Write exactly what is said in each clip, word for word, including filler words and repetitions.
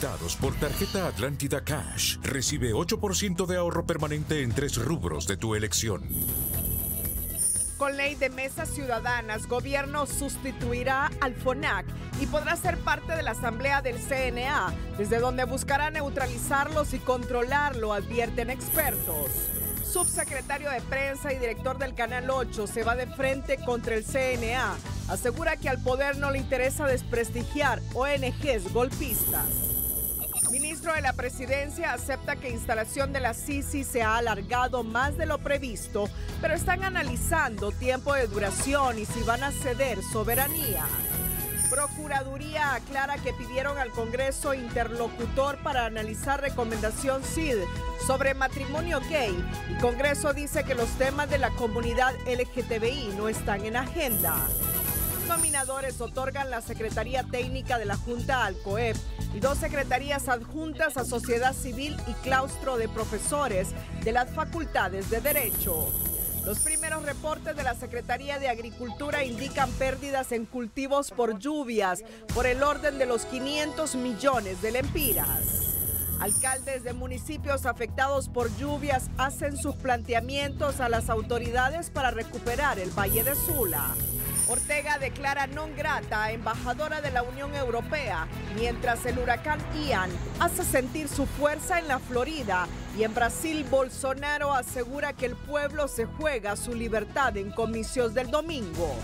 presentados por Tarjeta Atlántida Cash. Recibe ocho por ciento de ahorro permanente en tres rubros de tu elección. Con ley de mesas ciudadanas, gobierno sustituirá al FONAC y podrá ser parte de la asamblea del C N A, desde donde buscará neutralizarlos y controlarlo, advierten expertos. Subsecretario de Prensa y director del Canal ocho se va de frente contra el C N A. Asegura que al poder no le interesa desprestigiar O N Ges golpistas. Ministro de la Presidencia acepta que instalación de la Sisi se ha alargado más de lo previsto, pero están analizando tiempo de duración y si van a ceder soberanía. Procuraduría aclara que pidieron al Congreso interlocutor para analizar recomendación C I D sobre matrimonio gay. El Congreso dice que los temas de la comunidad L G T B I no están en agenda. Nominadores otorgan la Secretaría Técnica de la Junta al COEP y dos secretarías adjuntas a Sociedad Civil y Claustro de Profesores de las Facultades de Derecho. Los primeros reportes de la Secretaría de Agricultura indican pérdidas en cultivos por lluvias por el orden de los quinientos millones de lempiras. Alcaldes de municipios afectados por lluvias hacen sus planteamientos a las autoridades para recuperar el Valle de Sula. Ortega declara non grata a embajadora de la Unión Europea, mientras el huracán Ian hace sentir su fuerza en la Florida. Y en Brasil, Bolsonaro asegura que el pueblo se juega su libertad en comicios del domingo.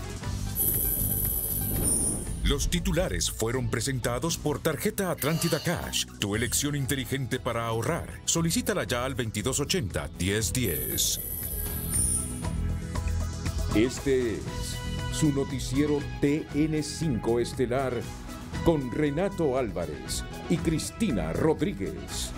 Los titulares fueron presentados por Tarjeta Atlántida Cash, tu elección inteligente para ahorrar. Solicítala ya al veintidós ochenta, diez diez. Este es su noticiero T N cinco Estelar con Renato Álvarez y Cristina Rodríguez.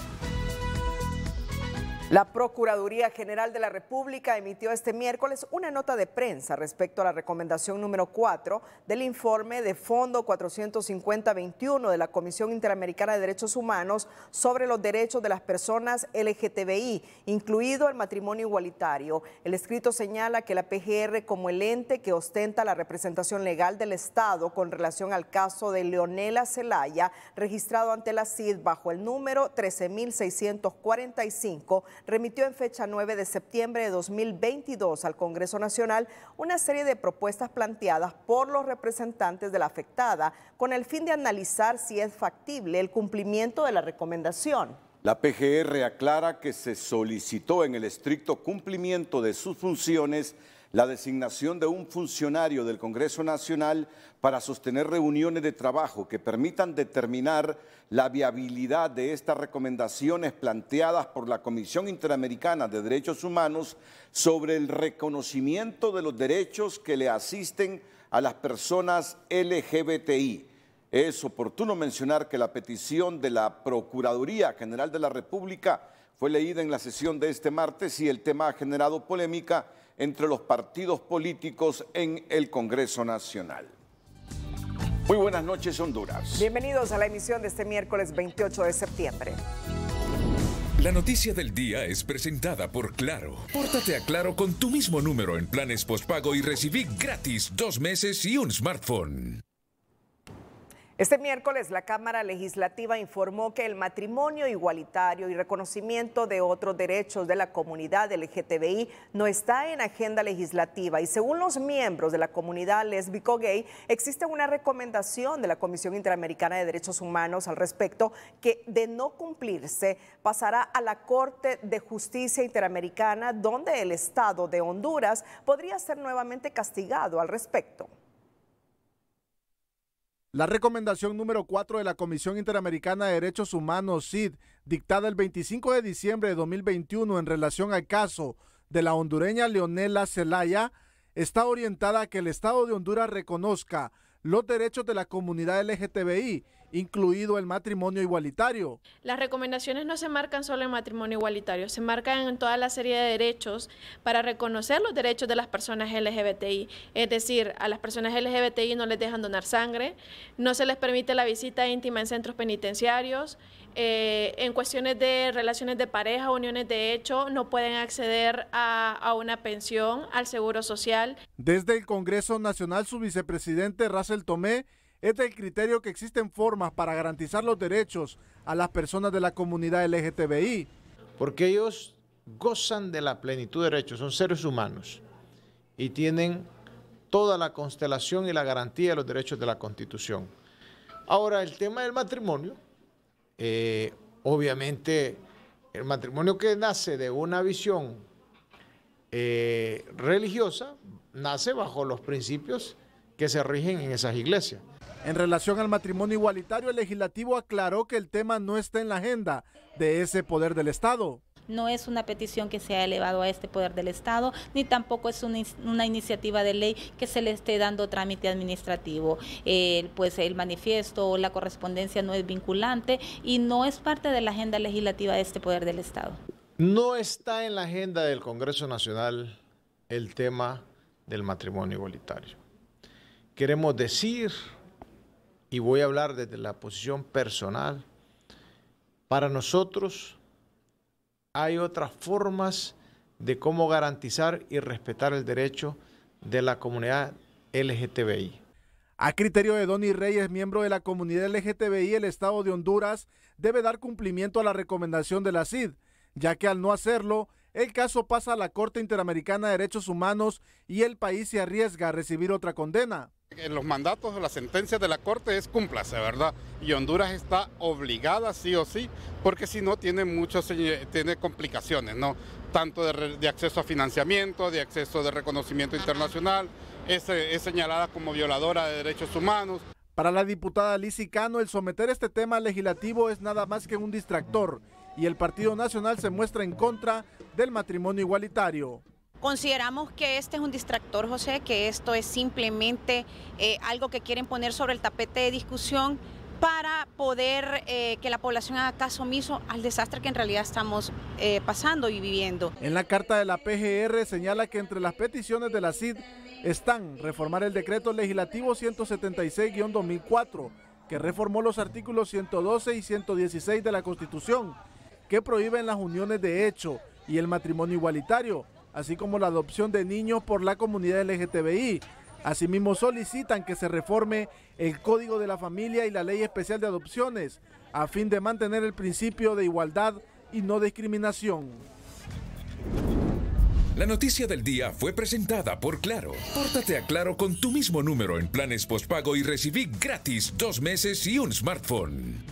La Procuraduría General de la República emitió este miércoles una nota de prensa respecto a la recomendación número cuatro del informe de Fondo cuatrocientos cincuenta veintiuno de la Comisión Interamericana de Derechos Humanos sobre los derechos de las personas L G T B I, incluido el matrimonio igualitario. El escrito señala que la P G R, como el ente que ostenta la representación legal del Estado con relación al caso de Leonela Zelaya, registrado ante la C I D bajo el número trece mil seiscientos cuarenta y cinco, remitió en fecha nueve de septiembre de dos mil veintidós al Congreso Nacional una serie de propuestas planteadas por los representantes de la afectada con el fin de analizar si es factible el cumplimiento de la recomendación. La P G R aclara que se solicitó en el estricto cumplimiento de sus funciones la designación de un funcionario del Congreso Nacional para sostener reuniones de trabajo que permitan determinar la viabilidad de estas recomendaciones planteadas por la Comisión Interamericana de Derechos Humanos sobre el reconocimiento de los derechos que le asisten a las personas L G B T I. Es oportuno mencionar que la petición de la Procuraduría General de la República fue leída en la sesión de este martes y el tema ha generado polémica entre los partidos políticos en el Congreso Nacional. Muy buenas noches, Honduras. Bienvenidos a la emisión de este miércoles veintiocho de septiembre. La noticia del día es presentada por Claro. Pórtate a Claro con tu mismo número en planes postpago y recibí gratis dos meses y un smartphone. Este miércoles la Cámara Legislativa informó que el matrimonio igualitario y reconocimiento de otros derechos de la comunidad L G T B I no está en agenda legislativa y según los miembros de la comunidad lésbico-gay existe una recomendación de la Comisión Interamericana de Derechos Humanos al respecto que de no cumplirse pasará a la Corte de Justicia Interamericana donde el Estado de Honduras podría ser nuevamente castigado al respecto. La recomendación número cuatro de la Comisión Interamericana de Derechos Humanos, C I D, dictada el veinticinco de diciembre de dos mil veintiuno en relación al caso de la hondureña Leonela Zelaya, está orientada a que el Estado de Honduras reconozca los derechos de la comunidad L G T B I, incluido el matrimonio igualitario. Las recomendaciones no se marcan solo en matrimonio igualitario, se marcan en toda la serie de derechos para reconocer los derechos de las personas L G B T I. Es decir, a las personas L G B T I no les dejan donar sangre, no se les permite la visita íntima en centros penitenciarios, eh, en cuestiones de relaciones de pareja, uniones de hecho, no pueden acceder a, a una pensión, al seguro social. Desde el Congreso Nacional, su vicepresidente Russell Tomé Este es el criterio que existen formas para garantizar los derechos a las personas de la comunidad L G T B I. Porque ellos gozan de la plenitud de derechos, son seres humanos y tienen toda la constelación y la garantía de los derechos de la Constitución. Ahora, el tema del matrimonio, eh, obviamente el matrimonio que nace de una visión eh, religiosa, nace bajo los principios que se rigen en esas iglesias. En relación al matrimonio igualitario, el legislativo aclaró que el tema no está en la agenda de ese poder del Estado. No es una petición que se ha elevado a este poder del Estado, ni tampoco es una, una iniciativa de ley que se le esté dando trámite administrativo. Eh, pues el manifiesto o la correspondencia no es vinculante y no es parte de la agenda legislativa de este poder del Estado. No está en la agenda del Congreso Nacional el tema del matrimonio igualitario. Queremos decir, y voy a hablar desde la posición personal, para nosotros hay otras formas de cómo garantizar y respetar el derecho de la comunidad L G T B I. A criterio de Donny Reyes, miembro de la comunidad L G T B I, el Estado de Honduras debe dar cumplimiento a la recomendación de la C I D, ya que al no hacerlo, el caso pasa a la Corte Interamericana de Derechos Humanos y el país se arriesga a recibir otra condena. En los mandatos o las sentencias de la Corte es cúmplase, ¿verdad? Y Honduras está obligada sí o sí, porque si no tiene muchos tiene complicaciones, ¿no? Tanto de, de acceso a financiamiento, de acceso de reconocimiento internacional, es, es señalada como violadora de derechos humanos. Para la diputada Lizzy Cano, el someter este tema al legislativo es nada más que un distractor y el Partido Nacional se muestra en contra del matrimonio igualitario. Consideramos que este es un distractor, José, que esto es simplemente eh, algo que quieren poner sobre el tapete de discusión para poder eh, que la población haga caso omiso al desastre que en realidad estamos eh, pasando y viviendo. En la carta de la P G R señala que entre las peticiones de la C I D están reformar el decreto legislativo ciento setenta y seis guión dos mil cuatro, que reformó los artículos ciento doce y ciento dieciséis de la Constitución, que prohíben las uniones de hecho y el matrimonio igualitario, así como la adopción de niños por la comunidad L G T B I. Asimismo solicitan que se reforme el Código de la Familia y la Ley Especial de Adopciones, a fin de mantener el principio de igualdad y no discriminación. La noticia del día fue presentada por Claro. Pórtate a Claro con tu mismo número en planes postpago y recibí gratis dos meses y un smartphone.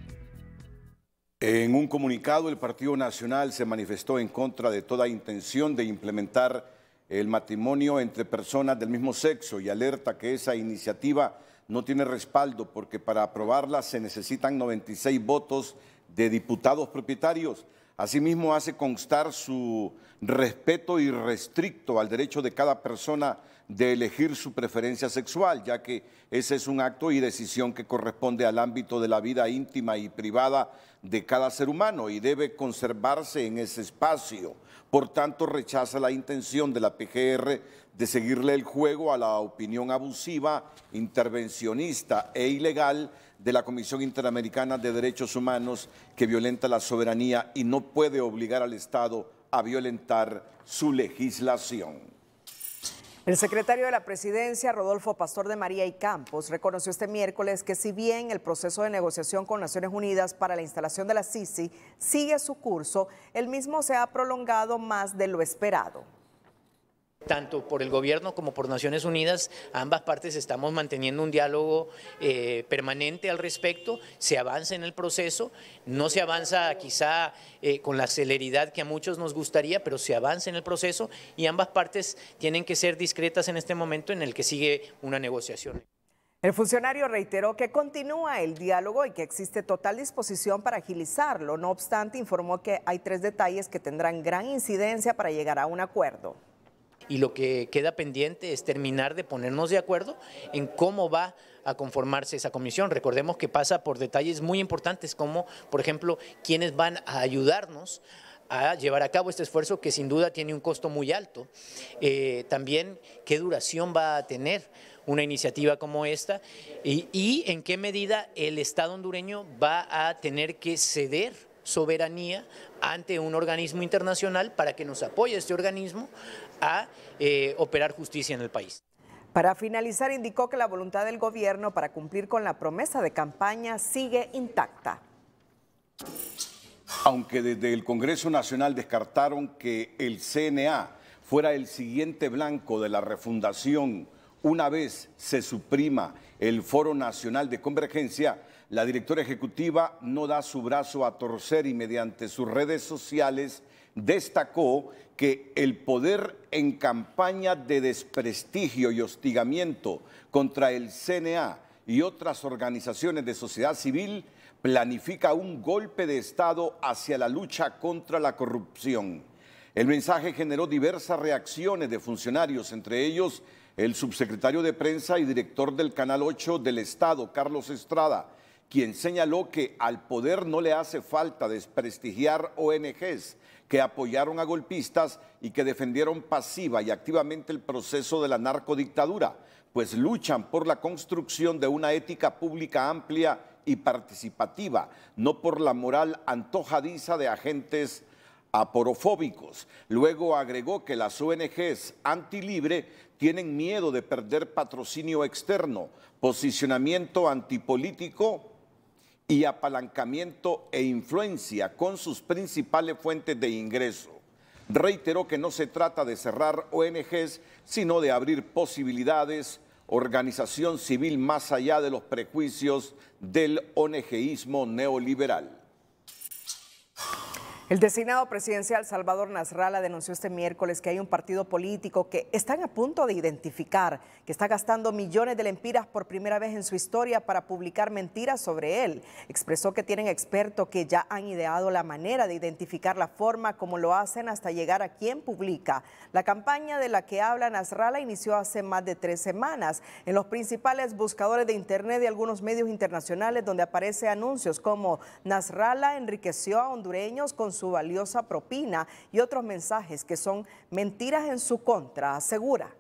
En un comunicado, el Partido Nacional se manifestó en contra de toda intención de implementar el matrimonio entre personas del mismo sexo y alerta que esa iniciativa no tiene respaldo porque para aprobarla se necesitan noventa y seis votos de diputados propietarios. Asimismo, hace constar su respeto irrestricto al derecho de cada persona de elegir su preferencia sexual, ya que ese es un acto y decisión que corresponde al ámbito de la vida íntima y privada de cada ser humano y debe conservarse en ese espacio. Por tanto, rechaza la intención de la P G R de seguirle el juego a la opinión abusiva, intervencionista e ilegal de la Comisión Interamericana de Derechos Humanos que violenta la soberanía y no puede obligar al Estado a violentar su legislación. El secretario de la Presidencia, Rodolfo Pastor de María y Campos, reconoció este miércoles que si bien el proceso de negociación con Naciones Unidas para la instalación de la Sisi sigue su curso, el mismo se ha prolongado más de lo esperado. Tanto por el gobierno como por Naciones Unidas, ambas partes estamos manteniendo un diálogo eh, permanente al respecto, se avanza en el proceso, no se avanza quizá eh, con la celeridad que a muchos nos gustaría, pero se avanza en el proceso y ambas partes tienen que ser discretas en este momento en el que sigue una negociación. El funcionario reiteró que continúa el diálogo y que existe total disposición para agilizarlo, no obstante informó que hay tres detalles que tendrán gran incidencia para llegar a un acuerdo. Y lo que queda pendiente es terminar de ponernos de acuerdo en cómo va a conformarse esa comisión. Recordemos que pasa por detalles muy importantes como, por ejemplo, quiénes van a ayudarnos a llevar a cabo este esfuerzo que sin duda tiene un costo muy alto. Eh, también qué duración va a tener una iniciativa como esta y, y en qué medida el Estado hondureño va a tener que ceder soberanía ante un organismo internacional para que nos apoye este organismo a eh, operar justicia en el país. Para finalizar, indicó que la voluntad del gobierno para cumplir con la promesa de campaña sigue intacta. Aunque desde el Congreso Nacional descartaron que el C N A fuera el siguiente blanco de la refundación una vez se suprima el Foro Nacional de Convergencia, la directora ejecutiva no da su brazo a torcer y mediante sus redes sociales destacó que el poder en campaña de desprestigio y hostigamiento contra el C N A y otras organizaciones de sociedad civil planifica un golpe de Estado hacia la lucha contra la corrupción. El mensaje generó diversas reacciones de funcionarios, entre ellos el subsecretario de Prensa y director del Canal ocho del Estado, Carlos Estrada, quien señaló que al poder no le hace falta desprestigiar O N Ges que apoyaron a golpistas y que defendieron pasiva y activamente el proceso de la narcodictadura, pues luchan por la construcción de una ética pública amplia y participativa, no por la moral antojadiza de agentes aporofóbicos. Luego agregó que las O N Ges antilibre tienen miedo de perder patrocinio externo, posicionamiento antipolítico y apalancamiento e influencia con sus principales fuentes de ingreso. Reiteró que no se trata de cerrar O N Ges, sino de abrir posibilidades, organización civil más allá de los prejuicios del ONGismo neoliberal. El designado presidencial Salvador Nasralla denunció este miércoles que hay un partido político que están a punto de identificar, que está gastando millones de lempiras por primera vez en su historia para publicar mentiras sobre él. Expresó que tienen expertos que ya han ideado la manera de identificar la forma como lo hacen hasta llegar a quien publica. La campaña de la que habla Nasralla inició hace más de tres semanas en los principales buscadores de internet de algunos medios internacionales, donde aparece anuncios como Nasralla enriqueció a hondureños con su su valiosa propina y otros mensajes que son mentiras en su contra, asegura.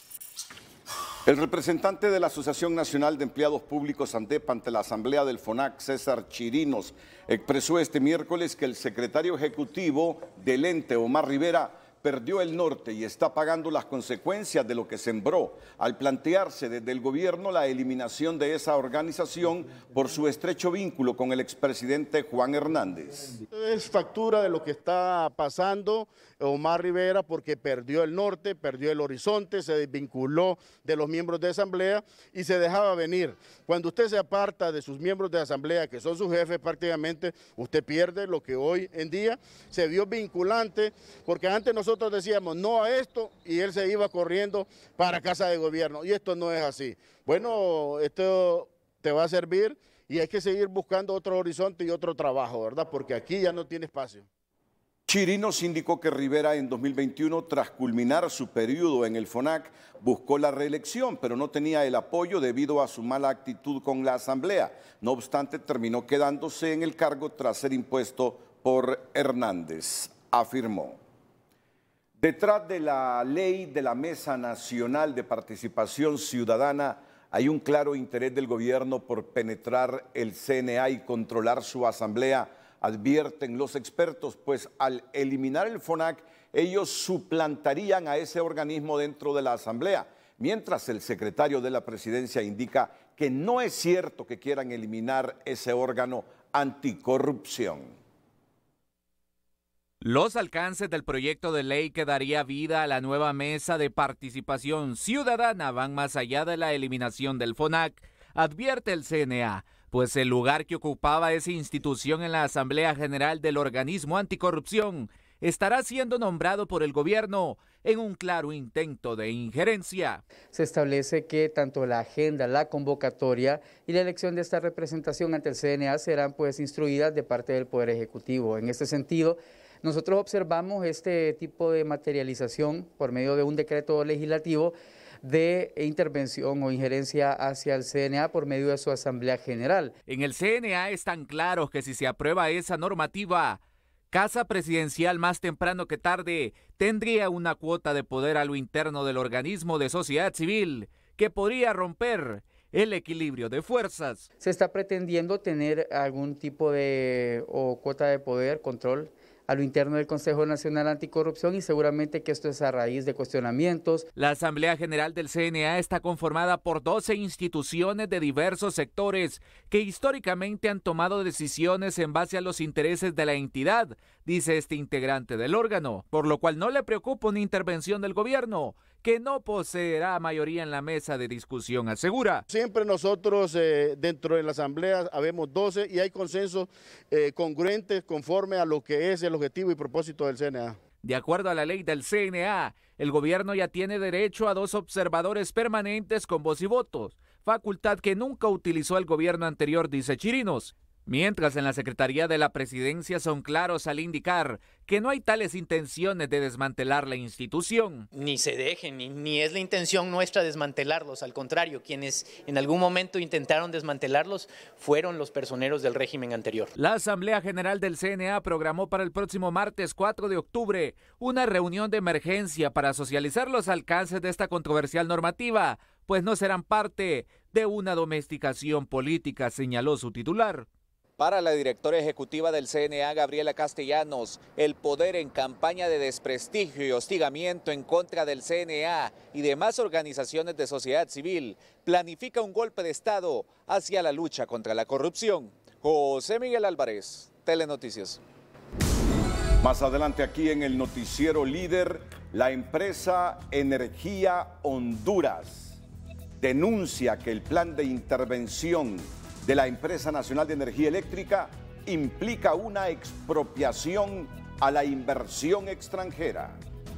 El representante de la Asociación Nacional de Empleados Públicos ANDEP ante la Asamblea del FONAC, César Chirinos, expresó este miércoles que el secretario ejecutivo del ente, Omar Rivera, perdió el norte y está pagando las consecuencias de lo que sembró al plantearse desde el gobierno la eliminación de esa organización por su estrecho vínculo con el expresidente Juan Hernández. Es factura de lo que está pasando Omar Rivera porque perdió el norte, perdió el horizonte, se desvinculó de los miembros de asamblea y se dejaba venir. Cuando usted se aparta de sus miembros de asamblea, que son sus jefes prácticamente, usted pierde lo que hoy en día se vio vinculante, porque antes nosotros Nosotros decíamos no a esto y él se iba corriendo para casa de gobierno y esto no es así. Bueno, esto te va a servir y hay que seguir buscando otro horizonte y otro trabajo, ¿verdad? Porque aquí ya no tiene espacio. Chirinos indicó que Rivera en dos mil veintiuno, tras culminar su periodo en el FONAC, buscó la reelección, pero no tenía el apoyo debido a su mala actitud con la asamblea. No obstante, terminó quedándose en el cargo tras ser impuesto por Hernández, afirmó. Detrás de la ley de la Mesa Nacional de Participación Ciudadana hay un claro interés del gobierno por penetrar el C N A y controlar su asamblea, advierten los expertos, pues al eliminar el FONAC, ellos suplantarían a ese organismo dentro de la asamblea, mientras el secretario de la presidencia indica que no es cierto que quieran eliminar ese órgano anticorrupción. Los alcances del proyecto de ley que daría vida a la nueva mesa de participación ciudadana van más allá de la eliminación del FONAC, advierte el C N A, pues el lugar que ocupaba esa institución en la Asamblea General del Organismo Anticorrupción estará siendo nombrado por el gobierno en un claro intento de injerencia. Se establece que tanto la agenda, la convocatoria y la elección de esta representación ante el C N A serán pues instruidas de parte del Poder Ejecutivo. En este sentido, nosotros observamos este tipo de materialización por medio de un decreto legislativo de intervención o injerencia hacia el C N A por medio de su Asamblea General. En el C N A están claros que si se aprueba esa normativa, Casa Presidencial más temprano que tarde tendría una cuota de poder a lo interno del organismo de sociedad civil que podría romper el equilibrio de fuerzas. Se está pretendiendo tener algún tipo de o cuota de poder, control a lo interno del Consejo Nacional Anticorrupción y seguramente que esto es a raíz de cuestionamientos. La Asamblea General del C N A está conformada por doce instituciones de diversos sectores que históricamente han tomado decisiones en base a los intereses de la entidad, dice este integrante del órgano, por lo cual no le preocupa una intervención del gobierno, que no poseerá mayoría en la mesa de discusión, asegura. Siempre nosotros eh, dentro de la Asamblea habemos doce y hay consensos eh, congruentes conforme a lo que es el objetivo y propósito del C N A. De acuerdo a la ley del C N A, el gobierno ya tiene derecho a dos observadores permanentes con voz y votos, facultad que nunca utilizó el gobierno anterior, dice Chirinos. Mientras en la Secretaría de la Presidencia son claros al indicar que no hay tales intenciones de desmantelar la institución. Ni se dejen, ni, ni es la intención nuestra desmantelarlos, al contrario, quienes en algún momento intentaron desmantelarlos fueron los personeros del régimen anterior. La Asamblea General del C N A programó para el próximo martes cuatro de octubre una reunión de emergencia para socializar los alcances de esta controversial normativa, pues no serán parte de una domesticación política, señaló su titular. Para la directora ejecutiva del C N A, Gabriela Castellanos, el poder en campaña de desprestigio y hostigamiento en contra del C N A y demás organizaciones de sociedad civil planifica un golpe de Estado hacia la lucha contra la corrupción. José Miguel Álvarez, Telenoticias. Más adelante aquí en el noticiero líder, la empresa Energía Honduras denuncia que el plan de intervención de la Empresa Nacional de Energía Eléctrica implica una expropiación a la inversión extranjera.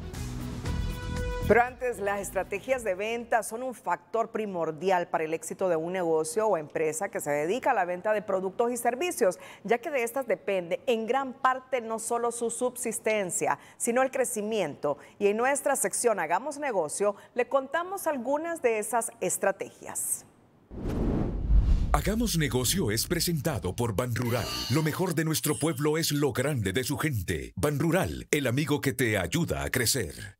Pero antes, las estrategias de venta son un factor primordial para el éxito de un negocio o empresa que se dedica a la venta de productos y servicios, ya que de estas depende en gran parte no solo su subsistencia, sino el crecimiento. Y en nuestra sección Hagamos Negocio le contamos algunas de esas estrategias. Hagamos Negocio es presentado por Banrural. Lo mejor de nuestro pueblo es lo grande de su gente. Banrural, el amigo que te ayuda a crecer.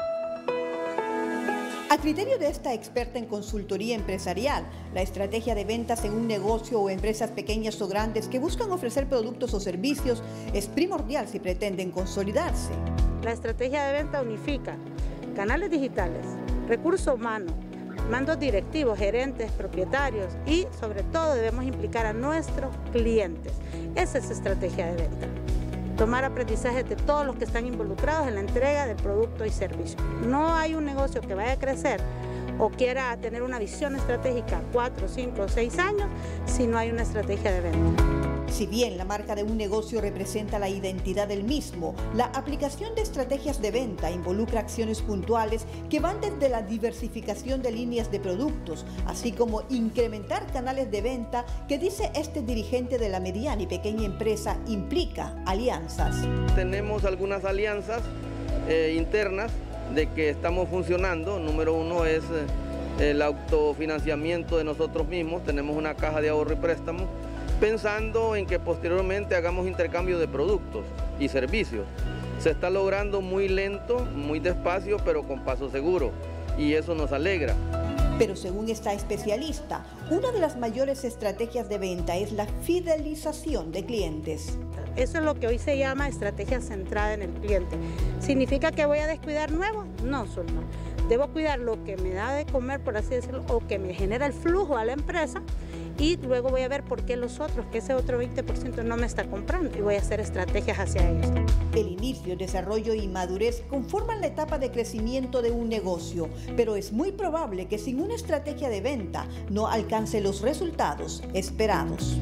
A criterio de esta experta en consultoría empresarial, la estrategia de ventas en un negocio o empresas pequeñas o grandes que buscan ofrecer productos o servicios es primordial si pretenden consolidarse. La estrategia de venta unifica canales digitales, recursos humanos, mandos directivos, gerentes, propietarios y sobre todo debemos implicar a nuestros clientes. Esa es estrategia de venta. Tomar aprendizaje de todos los que están involucrados en la entrega del producto y servicio. No hay un negocio que vaya a crecer o quiera tener una visión estratégica cuatro, cinco, seis años si no hay una estrategia de venta. Si bien la marca de un negocio representa la identidad del mismo, la aplicación de estrategias de venta involucra acciones puntuales que van desde la diversificación de líneas de productos, así como incrementar canales de venta que, dice este dirigente de la mediana y pequeña empresa, implica alianzas. Tenemos algunas alianzas eh, internas de que estamos funcionando. Número uno es eh, el autofinanciamiento de nosotros mismos. Tenemos una caja de ahorro y préstamo, pensando en que posteriormente hagamos intercambio de productos y servicios. Se está logrando muy lento, muy despacio, pero con paso seguro, y eso nos alegra. Pero según esta especialista, una de las mayores estrategias de venta es la fidelización de clientes. Eso es lo que hoy se llama estrategia centrada en el cliente. ¿Significa que voy a descuidar nuevos? No, solo no. Debo cuidar lo que me da de comer, por así decirlo, o que me genera el flujo a la empresa, y luego voy a ver por qué los otros, que ese otro veinte por ciento no me está comprando, y voy a hacer estrategias hacia ellos. El inicio, desarrollo y madurez conforman la etapa de crecimiento de un negocio, pero es muy probable que sin una estrategia de venta no alcance los resultados esperados.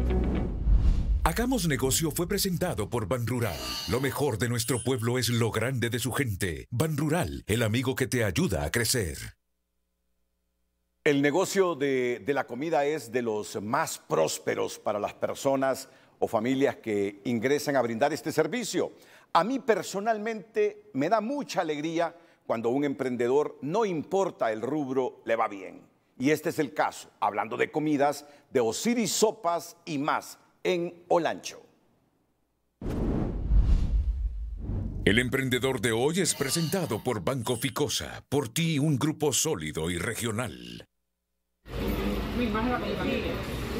Hagamos Negocio fue presentado por Banrural. Lo mejor de nuestro pueblo es lo grande de su gente. Banrural, el amigo que te ayuda a crecer. El negocio de, de la comida es de los más prósperos para las personas o familias que ingresan a brindar este servicio. A mí personalmente me da mucha alegría cuando un emprendedor, no importa el rubro, le va bien. Y este es el caso, hablando de comidas, de Osiris Sopas y más, en Olancho. El emprendedor de hoy es presentado por Banco Ficosa. Por ti, un grupo sólido y regional. No,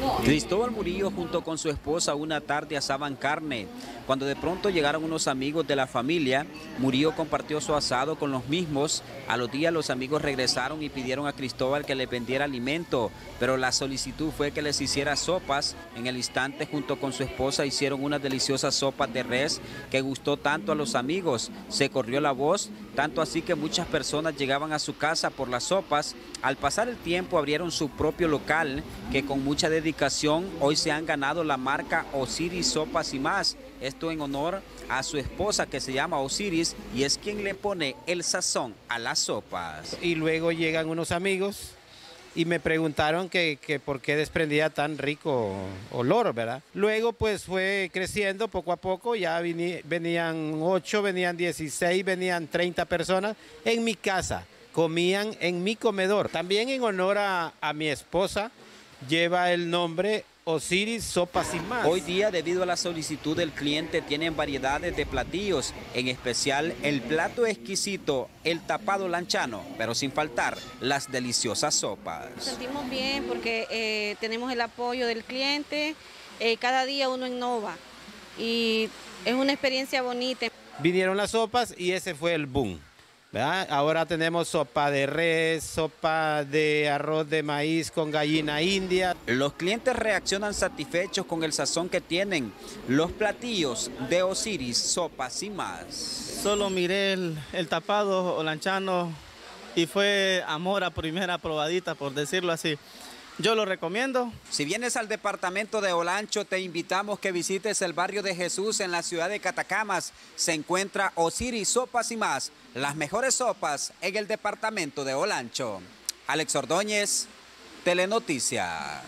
Cristóbal Murillo junto con su esposa una tarde asaban carne. Cuando de pronto llegaron unos amigos de la familia, Murillo compartió su asado con los mismos. A los días los amigos regresaron y pidieron a Cristóbal que les vendiera alimento, pero la solicitud fue que les hiciera sopas. En el instante, junto con su esposa, hicieron unas deliciosas sopas de res que gustó tanto a los amigos. Se corrió la voz, tanto así que muchas personas llegaban a su casa por las sopas. Al pasar el tiempo abrieron su propio local que con mucha dedicación hoy se han ganado la marca Osiris Sopas y Más. Esto en honor a su esposa que se llama Osiris y es quien le pone el sazón a las sopas. Y luego llegan unos amigos y me preguntaron que, que por qué desprendía tan rico olor, ¿verdad? Luego pues fue creciendo poco a poco, ya vení, venían ocho, venían dieciséis, venían treinta personas en mi casa. Comían en mi comedor. También en honor a, a mi esposa, lleva el nombre Osiris Sopas y Más. Hoy día, debido a la solicitud del cliente, tienen variedades de platillos, en especial el plato exquisito, el tapado lanchano, pero sin faltar las deliciosas sopas. Nos sentimos bien porque eh, tenemos el apoyo del cliente, eh, cada día uno innova y es una experiencia bonita. Vinieron las sopas y ese fue el boom. ¿Verdad? Ahora tenemos sopa de res, sopa de arroz de maíz con gallina india. Los clientes reaccionan satisfechos con el sazón que tienen. Los platillos de Osiris Sopas y Más. Solo miré el, el tapado olanchano y fue amor a primera probadita, por decirlo así. Yo lo recomiendo. Si vienes al departamento de Olancho, te invitamos que visites el barrio de Jesús en la ciudad de Catacamas. Se encuentra Osiris Sopas y Más, las mejores sopas en el departamento de Olancho. Alex Ordóñez, Telenoticias.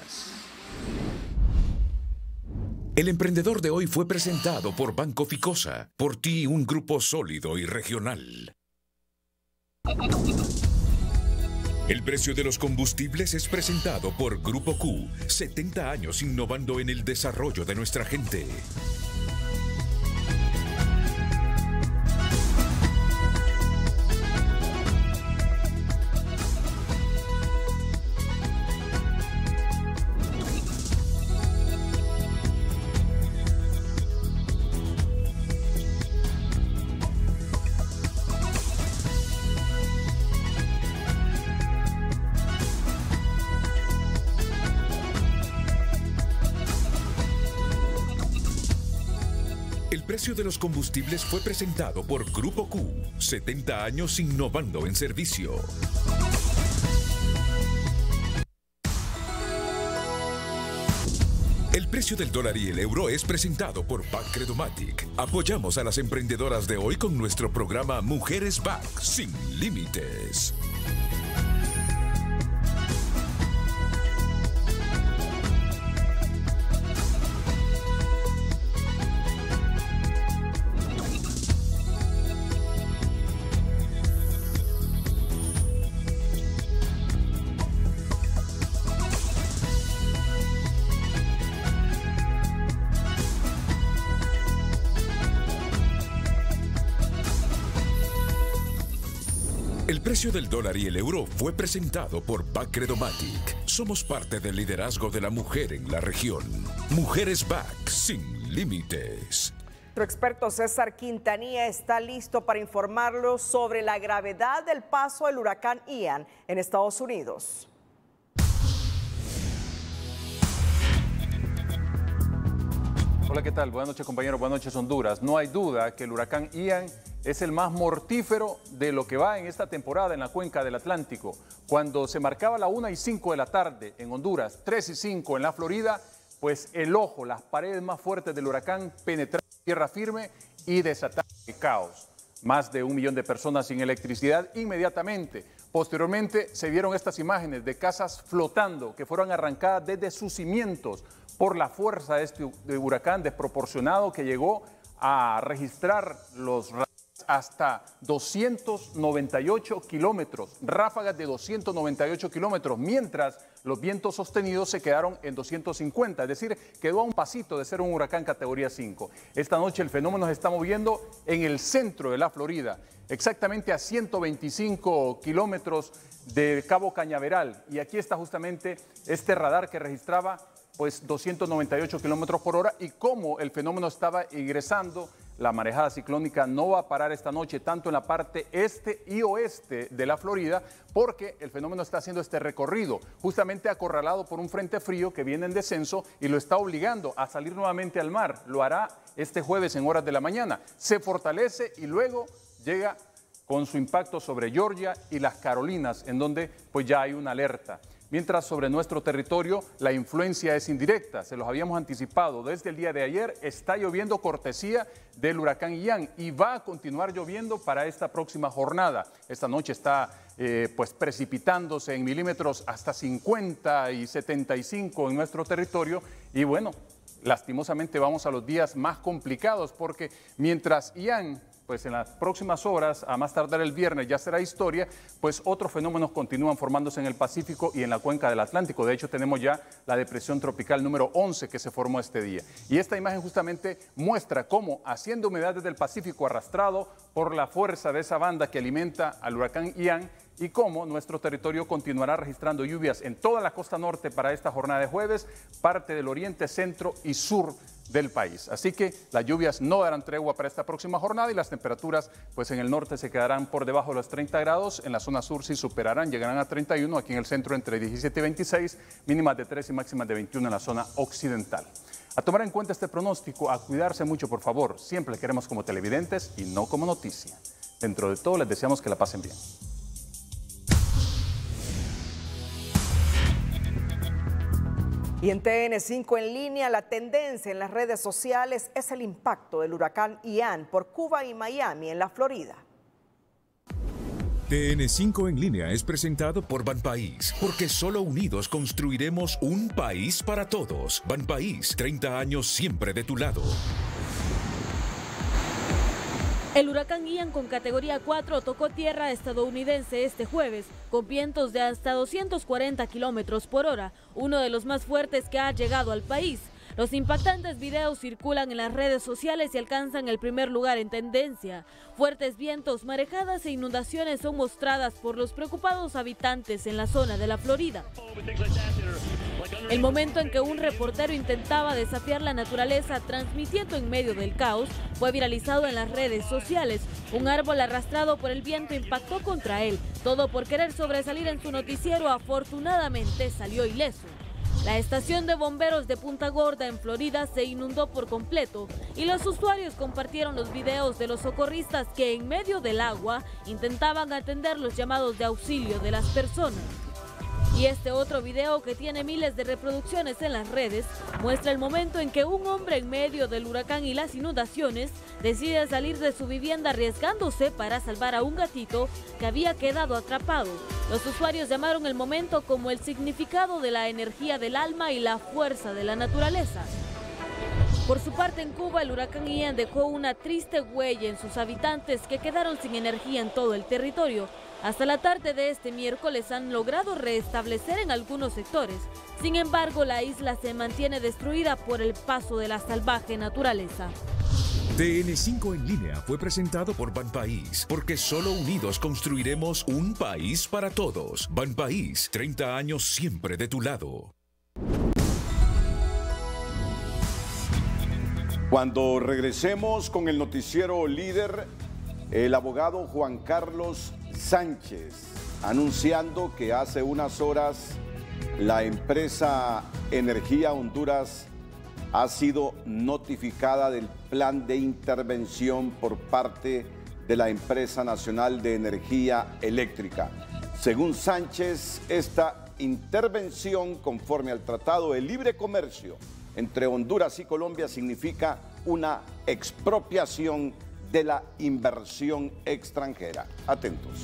El emprendedor de hoy fue presentado por Banco Ficosa. Por ti, un grupo sólido y regional. El precio de los combustibles es presentado por Grupo Q, setenta años innovando en el desarrollo de nuestra gente. El precio de los combustibles fue presentado por Grupo Q, setenta años innovando en servicio. El precio del dólar y el euro es presentado por Bacredomatic. Apoyamos a las emprendedoras de hoy con nuestro programa Mujeres Back sin límites. El precio del dólar y el euro fue presentado por Bacredomatic. Somos parte del liderazgo de la mujer en la región. Mujeres Back sin límites. Nuestro experto César Quintanilla está listo para informarlos sobre la gravedad del paso del huracán Ian en Estados Unidos. Hola, ¿qué tal? Buenas noches, compañeros. Buenas noches, Honduras. No hay duda que el huracán Ian es el más mortífero de lo que va en esta temporada en la cuenca del Atlántico. Cuando se marcaba la una y cinco de la tarde en Honduras, tres y cinco en la Florida, pues el ojo, las paredes más fuertes del huracán penetraron tierra firme y desataron el caos. Más de un millón de personas sin electricidad inmediatamente. Posteriormente se vieron estas imágenes de casas flotando que fueron arrancadas desde sus cimientos por la fuerza de este huracán desproporcionado que llegó a registrar los hasta doscientos noventa y ocho kilómetros, ráfagas de doscientos noventa y ocho kilómetros, mientras los vientos sostenidos se quedaron en doscientos cincuenta, es decir, quedó a un pasito de ser un huracán categoría cinco. Esta noche el fenómeno se está moviendo en el centro de la Florida, exactamente a ciento veinticinco kilómetros de Cabo Cañaveral, y aquí está justamente este radar que registraba pues doscientos noventa y ocho kilómetros por hora, y como el fenómeno estaba ingresando, la marejada ciclónica no va a parar esta noche tanto en la parte este y oeste de la Florida, porque el fenómeno está haciendo este recorrido, justamente acorralado por un frente frío que viene en descenso y lo está obligando a salir nuevamente al mar. Lo hará este jueves en horas de la mañana. Se fortalece y luego llega con su impacto sobre Georgia y las Carolinas, en donde pues ya hay una alerta. Mientras sobre nuestro territorio la influencia es indirecta, se los habíamos anticipado desde el día de ayer, está lloviendo cortesía del huracán Ian y va a continuar lloviendo para esta próxima jornada. Esta noche está eh, pues precipitándose en milímetros hasta cincuenta y setenta y cinco en nuestro territorio y bueno, lastimosamente vamos a los días más complicados porque mientras Ian pues en las próximas horas, a más tardar el viernes, ya será historia, pues otros fenómenos continúan formándose en el Pacífico y en la cuenca del Atlántico. De hecho, tenemos ya la depresión tropical número once que se formó este día. Y esta imagen justamente muestra cómo, haciendo humedad desde el Pacífico arrastrado por la fuerza de esa banda que alimenta al huracán Ian, y cómo nuestro territorio continuará registrando lluvias en toda la costa norte para esta jornada de jueves, parte del oriente, centro y sur del país. Así que las lluvias no darán tregua para esta próxima jornada y las temperaturas pues en el norte se quedarán por debajo de los treinta grados, en la zona sur sí superarán, llegarán a treinta y uno, aquí en el centro entre diecisiete y veintiséis, mínimas de tres y máximas de veintiuno en la zona occidental. A tomar en cuenta este pronóstico, a cuidarse mucho por favor, siempre queremos como televidentes y no como noticia. Dentro de todo les deseamos que la pasen bien. Y en T N cinco en línea, la tendencia en las redes sociales es el impacto del huracán Ian por Cuba y Miami en la Florida. T N cinco en línea es presentado por Banpaís, porque solo unidos construiremos un país para todos. Banpaís, treinta años siempre de tu lado. El huracán Ian con categoría cuatro tocó tierra estadounidense este jueves, con vientos de hasta doscientos cuarenta kilómetros por hora, uno de los más fuertes que ha llegado al país. Los impactantes videos circulan en las redes sociales y alcanzan el primer lugar en tendencia. Fuertes vientos, marejadas e inundaciones son mostradas por los preocupados habitantes en la zona de la Florida. El momento en que un reportero intentaba desafiar la naturaleza transmitiendo en medio del caos fue viralizado en las redes sociales. Un árbol arrastrado por el viento impactó contra él. Todo por querer sobresalir en su noticiero, afortunadamente salió ileso. La estación de bomberos de Punta Gorda en Florida se inundó por completo y los usuarios compartieron los videos de los socorristas que en medio del agua intentaban atender los llamados de auxilio de las personas. Y este otro video, que tiene miles de reproducciones en las redes, muestra el momento en que un hombre en medio del huracán y las inundaciones decide salir de su vivienda arriesgándose para salvar a un gatito que había quedado atrapado. Los usuarios llamaron el momento como el significado de la energía del alma y la fuerza de la naturaleza. Por su parte, en Cuba, el huracán Ian dejó una triste huella en sus habitantes que quedaron sin energía en todo el territorio. Hasta la tarde de este miércoles han logrado restablecer en algunos sectores. Sin embargo, la isla se mantiene destruida por el paso de la salvaje naturaleza. T N cinco en línea fue presentado por Banpaís, porque solo unidos construiremos un país para todos. Banpaís, treinta años siempre de tu lado. Cuando regresemos con el noticiero líder, el abogado Juan Carlos Sánchez anunciando que hace unas horas la empresa Energía Honduras ha sido notificada del plan de intervención por parte de la Empresa Nacional de Energía Eléctrica. Según Sánchez, esta intervención, conforme al Tratado de Libre Comercio entre Honduras y Colombia, significa una expropiación de la inversión extranjera. Atentos.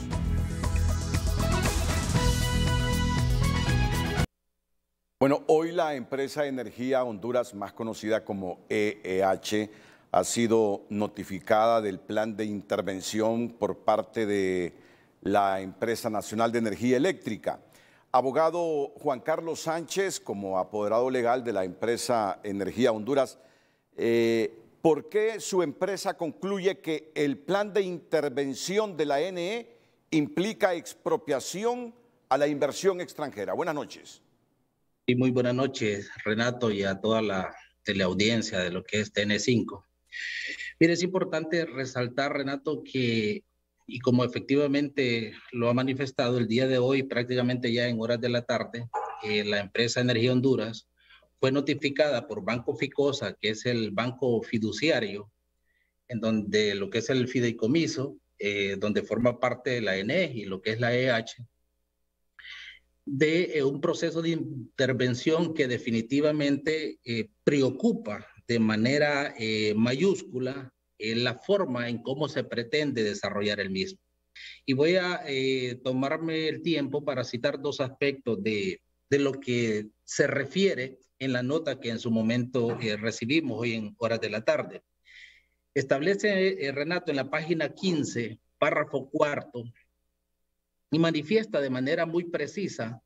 Bueno, hoy la empresa Energía Honduras, más conocida como E E H, ha sido notificada del plan de intervención por parte de la Empresa Nacional de Energía Eléctrica. Abogado Juan Carlos Sánchez, como apoderado legal de la empresa Energía Honduras, eh, ¿por qué su empresa concluye que el plan de intervención de la N E implica expropiación a la inversión extranjera? Buenas noches. Y muy buenas noches, Renato, y a toda la teleaudiencia de lo que es T N cinco. Mire, es importante resaltar, Renato, que, y como efectivamente lo ha manifestado el día de hoy, prácticamente ya en horas de la tarde, eh, la empresa Energía Honduras fue notificada por Banco Ficosa, que es el banco fiduciario, en donde lo que es el fideicomiso, eh, donde forma parte de la E N E y lo que es la E H, de eh, un proceso de intervención que definitivamente eh, preocupa de manera eh, mayúscula eh, la forma en cómo se pretende desarrollar el mismo. Y voy a eh, tomarme el tiempo para citar dos aspectos de, de lo que se refiere en la nota que en su momento eh, recibimos hoy en horas de la tarde. Establece, eh, Renato, en la página quince, párrafo cuarto, y manifiesta de manera muy precisa,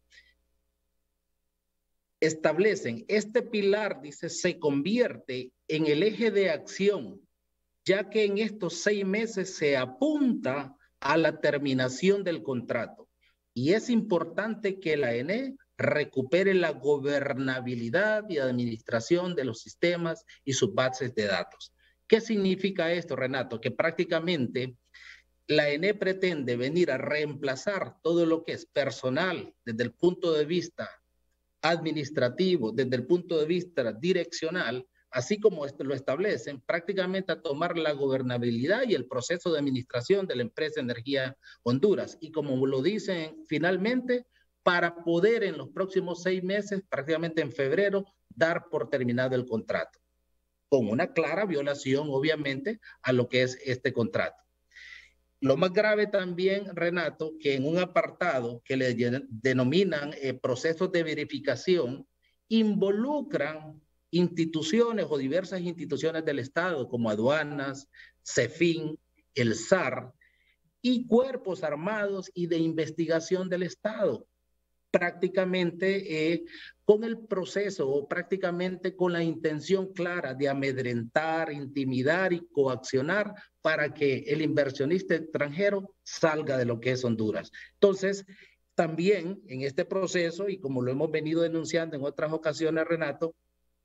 establecen, este pilar, dice, se convierte en el eje de acción, ya que en estos seis meses se apunta a la terminación del contrato. Y es importante que la E N E recupere la gobernabilidad y administración de los sistemas y sus bases de datos. ¿Qué significa esto, Renato? Que prácticamente la E N E pretende venir a reemplazar todo lo que es personal desde el punto de vista administrativo, desde el punto de vista direccional, así como esto lo establecen, prácticamente a tomar la gobernabilidad y el proceso de administración de la empresa Energía Honduras. Y como lo dicen finalmente, para poder en los próximos seis meses, prácticamente en febrero, dar por terminado el contrato, con una clara violación, obviamente, a lo que es este contrato. Lo más grave también, Renato, que en un apartado que le denominan eh, procesos de verificación, involucran instituciones o diversas instituciones del Estado, como aduanas, CEFIN, el S A R, y cuerpos armados y de investigación del Estado, prácticamente eh, con el proceso o prácticamente con la intención clara de amedrentar, intimidar y coaccionar para que el inversionista extranjero salga de lo que es Honduras. Entonces, también en este proceso, y como lo hemos venido denunciando en otras ocasiones, Renato,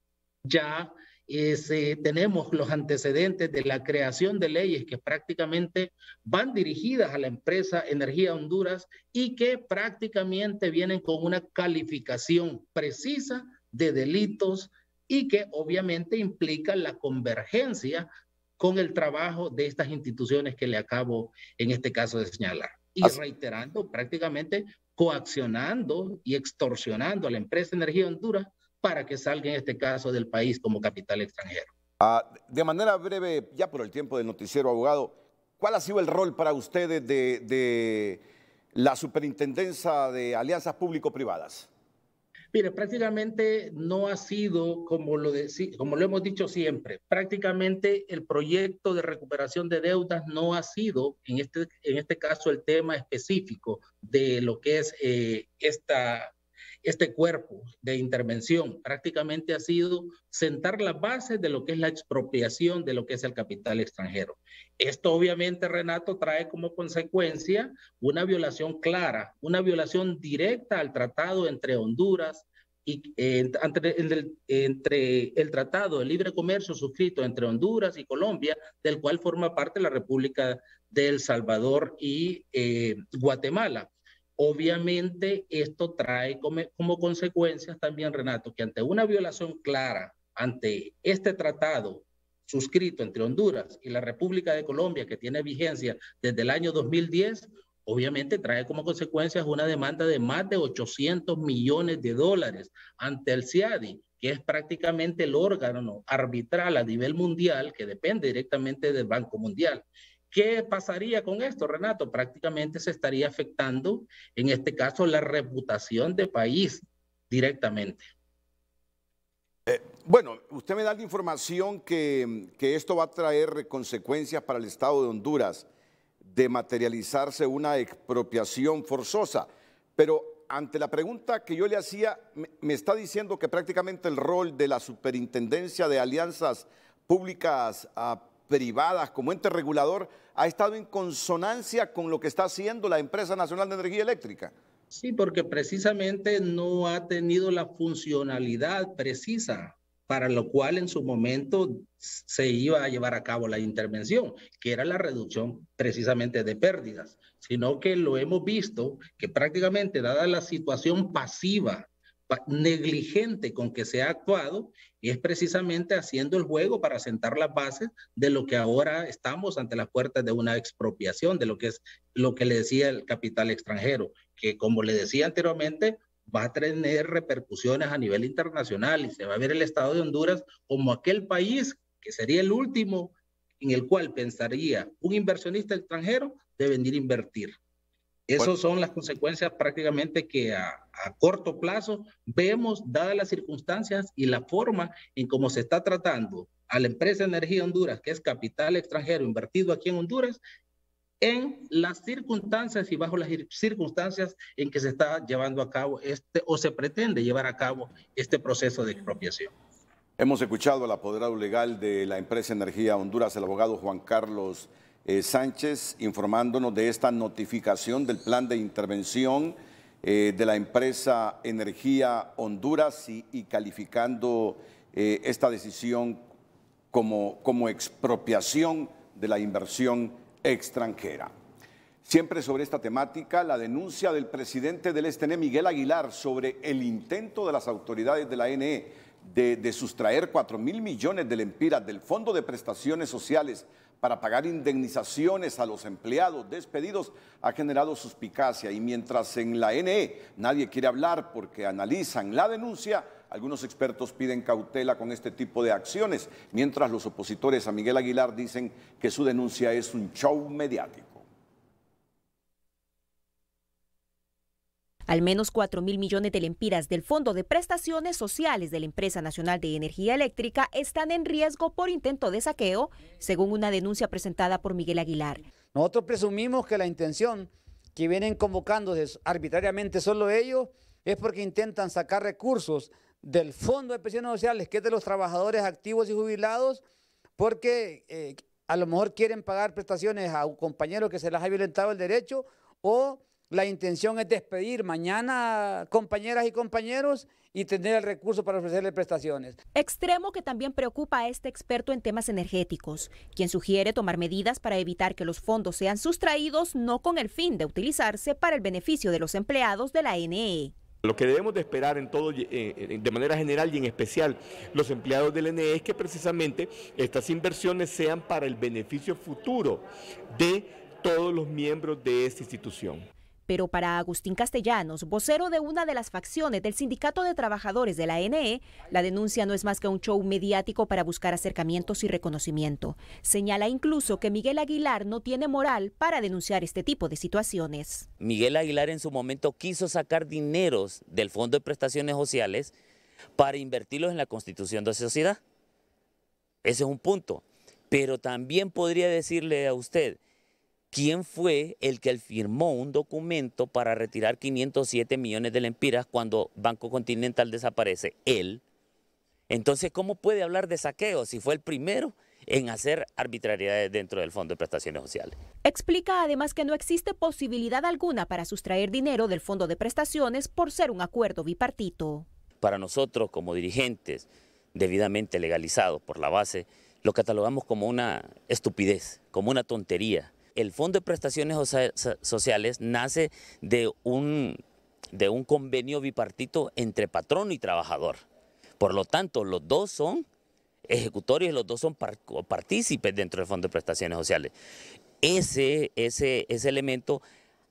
ya es, eh, tenemos los antecedentes de la creación de leyes que prácticamente van dirigidas a la empresa Energía Honduras y que prácticamente vienen con una calificación precisa de delitos y que obviamente implican la convergencia con el trabajo de estas instituciones que le acabo en este caso de señalar. Y Así. reiterando, prácticamente coaccionando y extorsionando a la empresa Energía Honduras para que salga en este caso del país como capital extranjero. Ah, de manera breve, ya por el tiempo del noticiero, abogado, ¿cuál ha sido el rol para ustedes de, de la Superintendencia de Alianzas Público-Privadas? Mire, prácticamente no ha sido, como lo, de, como lo hemos dicho siempre, prácticamente el proyecto de recuperación de deudas no ha sido, en este, en este caso, el tema específico de lo que es eh, esta... este cuerpo de intervención. Prácticamente ha sido sentar las bases de lo que es la expropiación de lo que es el capital extranjero. Esto obviamente, Renato, trae como consecuencia una violación clara, una violación directa al tratado entre Honduras y eh, entre, el, entre el Tratado de Libre Comercio suscrito entre Honduras y Colombia, del cual forma parte la República de El Salvador y eh, Guatemala. Obviamente esto trae como, como consecuencias también, Renato, que ante una violación clara, ante este tratado suscrito entre Honduras y la República de Colombia, que tiene vigencia desde el año dos mil diez, obviamente trae como consecuencias una demanda de más de ochocientos millones de dólares ante el C I A D I, que es prácticamente el órgano arbitral a nivel mundial que depende directamente del Banco Mundial. ¿Qué pasaría con esto, Renato? Prácticamente se estaría afectando, en este caso, la reputación del país directamente. Eh, bueno, usted me da la información que, que esto va a traer consecuencias para el Estado de Honduras, de materializarse una expropiación forzosa, pero ante la pregunta que yo le hacía, me, me está diciendo que prácticamente el rol de la Superintendencia de Alianzas Públicas a privadas como ente regulador ha estado en consonancia con lo que está haciendo la Empresa Nacional de Energía Eléctrica. Sí, porque precisamente no ha tenido la funcionalidad precisa para lo cual en su momento se iba a llevar a cabo la intervención, que era la reducción precisamente de pérdidas, sino que lo hemos visto que prácticamente dada la situación pasiva, negligente con que se ha actuado, es precisamente haciendo el juego para sentar las bases de lo que ahora estamos ante las puertas de una expropiación, de lo que es lo que le decía el capital extranjero, que como le decía anteriormente, va a tener repercusiones a nivel internacional y se va a ver el Estado de Honduras como aquel país que sería el último en el cual pensaría un inversionista extranjero de venir a invertir. Esas son las consecuencias prácticamente que a, a corto plazo vemos, dadas las circunstancias y la forma en cómo se está tratando a la empresa Energía Honduras, que es capital extranjero invertido aquí en Honduras, en las circunstancias y bajo las circunstancias en que se está llevando a cabo este o se pretende llevar a cabo este proceso de expropiación. Hemos escuchado al apoderado legal de la empresa Energía Honduras, el abogado Juan Carlos eh, Sánchez, informándonos de esta notificación del plan de intervención eh, de la empresa Energía Honduras y, y calificando eh, esta decisión como, como expropiación de la inversión extranjera. Siempre sobre esta temática, la denuncia del presidente del S T N, Miguel Aguilar, sobre el intento de las autoridades de la A N E de, de sustraer cuatro mil millones de lempiras del Fondo de Prestaciones Sociales para pagar indemnizaciones a los empleados despedidos ha generado suspicacia, y mientras en la A N E nadie quiere hablar porque analizan la denuncia, algunos expertos piden cautela con este tipo de acciones, mientras los opositores a Miguel Aguilar dicen que su denuncia es un show mediático. Al menos cuatro mil millones de lempiras del Fondo de Prestaciones Sociales de la Empresa Nacional de Energía Eléctrica están en riesgo por intento de saqueo, según una denuncia presentada por Miguel Aguilar. Nosotros presumimos que la intención que vienen convocando arbitrariamente solo ellos es porque intentan sacar recursos del Fondo de Pensiones Sociales, que es de los trabajadores activos y jubilados, porque eh, a lo mejor quieren pagar prestaciones a un compañero que se les ha violentado el derecho, o la intención es despedir mañana compañeras y compañeros y tener el recurso para ofrecerle prestaciones. Extremo que también preocupa a este experto en temas energéticos, quien sugiere tomar medidas para evitar que los fondos sean sustraídos, no con el fin de utilizarse para el beneficio de los empleados de la A N E. Lo que debemos de esperar en todo, eh, de manera general y en especial los empleados del N E es que precisamente estas inversiones sean para el beneficio futuro de todos los miembros de esta institución. Pero para Agustín Castellanos, vocero de una de las facciones del Sindicato de Trabajadores de la A N E, la denuncia no es más que un show mediático para buscar acercamientos y reconocimiento. Señala incluso que Miguel Aguilar no tiene moral para denunciar este tipo de situaciones. Miguel Aguilar en su momento quiso sacar dineros del Fondo de Prestaciones Sociales para invertirlos en la constitución de sociedad. Ese es un punto. Pero también podría decirle a usted, ¿quién fue el que firmó un documento para retirar quinientos siete millones de lempiras cuando Banco Continental desaparece? Él. Entonces, ¿cómo puede hablar de saqueo si fue el primero en hacer arbitrariedades dentro del Fondo de Prestaciones Sociales? Explica además que no existe posibilidad alguna para sustraer dinero del Fondo de Prestaciones por ser un acuerdo bipartito. Para nosotros, como dirigentes debidamente legalizados por la base, lo catalogamos como una estupidez, como una tontería. El Fondo de Prestaciones Sociales nace de un, de un convenio bipartito entre patrono y trabajador. Por lo tanto, los dos son ejecutores, los dos son par, partícipes dentro del Fondo de Prestaciones Sociales. Ese, ese, ese elemento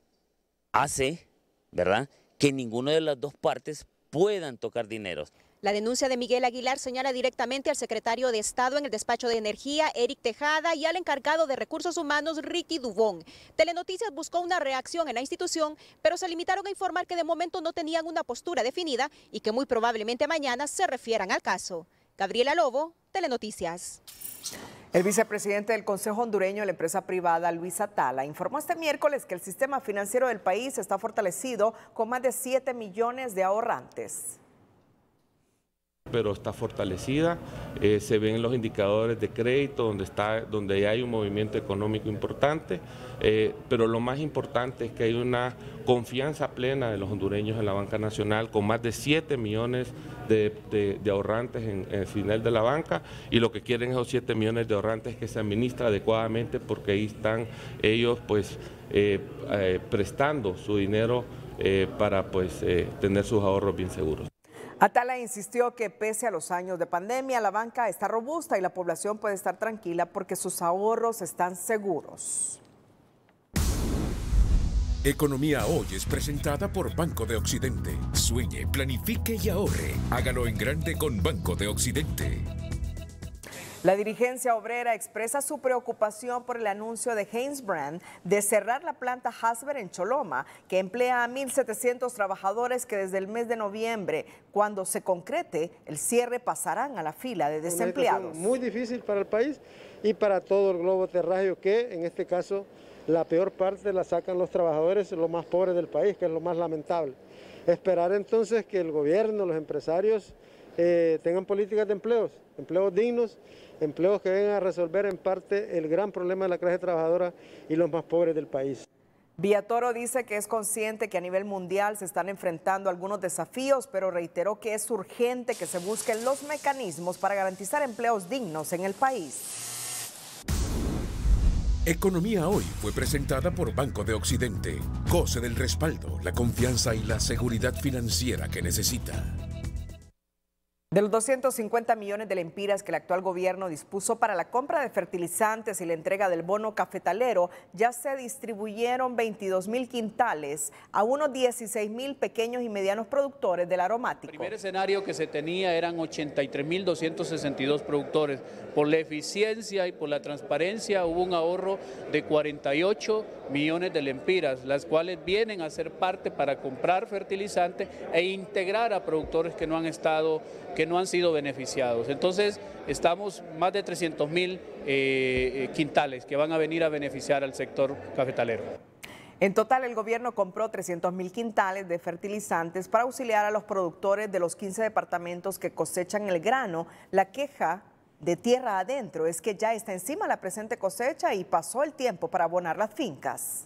hace, ¿verdad?, que ninguna de las dos partes puedan tocar dineros. La denuncia de Miguel Aguilar señala directamente al secretario de Estado en el despacho de Energía, Eric Tejada, y al encargado de Recursos Humanos, Ricky Dubón. Telenoticias buscó una reacción en la institución, pero se limitaron a informar que de momento no tenían una postura definida y que muy probablemente mañana se refieran al caso. Gabriela Lobo, Telenoticias. El vicepresidente del Consejo Hondureño de la empresa privada, Luis Atala, informó este miércoles que el sistema financiero del país está fortalecido con más de siete millones de ahorrantes. pero está fortalecida, eh, se ven los indicadores de crédito donde, está, donde hay un movimiento económico importante, eh, pero lo más importante es que hay una confianza plena de los hondureños en la banca nacional, con más de siete millones de, de, de ahorrantes en, en el final de la banca, y lo que quieren esos siete millones de ahorrantes es que se administra adecuadamente, porque ahí están ellos pues eh, eh, prestando su dinero eh, para pues eh, tener sus ahorros bien seguros. Atala insistió que pese a los años de pandemia, la banca está robusta y la población puede estar tranquila porque sus ahorros están seguros. Economía Hoy es presentada por Banco de Occidente. Sueñe, planifique y ahorre. Hágalo en grande con Banco de Occidente. La dirigencia obrera expresa su preocupación por el anuncio de Hanesbrand de cerrar la planta Hasber en Choloma, que emplea a mil setecientos trabajadores que desde el mes de noviembre, cuando se concrete el cierre, pasarán a la fila de desempleados. Muy difícil para el país y para todo el globo terráqueo, que en este caso la peor parte la sacan los trabajadores, los más pobres del país, que es lo más lamentable. Esperar entonces que el gobierno, los empresarios eh, tengan políticas de empleos, empleos dignos, empleos que vengan a resolver en parte el gran problema de la clase trabajadora y los más pobres del país. Villatoro dice que es consciente que a nivel mundial se están enfrentando algunos desafíos, pero reiteró que es urgente que se busquen los mecanismos para garantizar empleos dignos en el país. Economía Hoy fue presentada por Banco de Occidente. Goce del respaldo, la confianza y la seguridad financiera que necesita. De los doscientos cincuenta millones de lempiras que el actual gobierno dispuso para la compra de fertilizantes y la entrega del bono cafetalero, ya se distribuyeron veintidós mil quintales a unos dieciséis mil pequeños y medianos productores del aromático. El primer escenario que se tenía eran ochenta y tres mil doscientos sesenta y dos productores. Por la eficiencia y por la transparencia hubo un ahorro de cuarenta y ocho millones de lempiras, las cuales vienen a ser parte para comprar fertilizante e integrar a productores que no han estado que no han sido beneficiados. Entonces, estamos más de trescientos mil eh, quintales que van a venir a beneficiar al sector cafetalero. En total, el gobierno compró trescientos mil quintales de fertilizantes para auxiliar a los productores de los quince departamentos que cosechan el grano. La queja de tierra adentro es que ya está encima la presente cosecha y pasó el tiempo para abonar las fincas.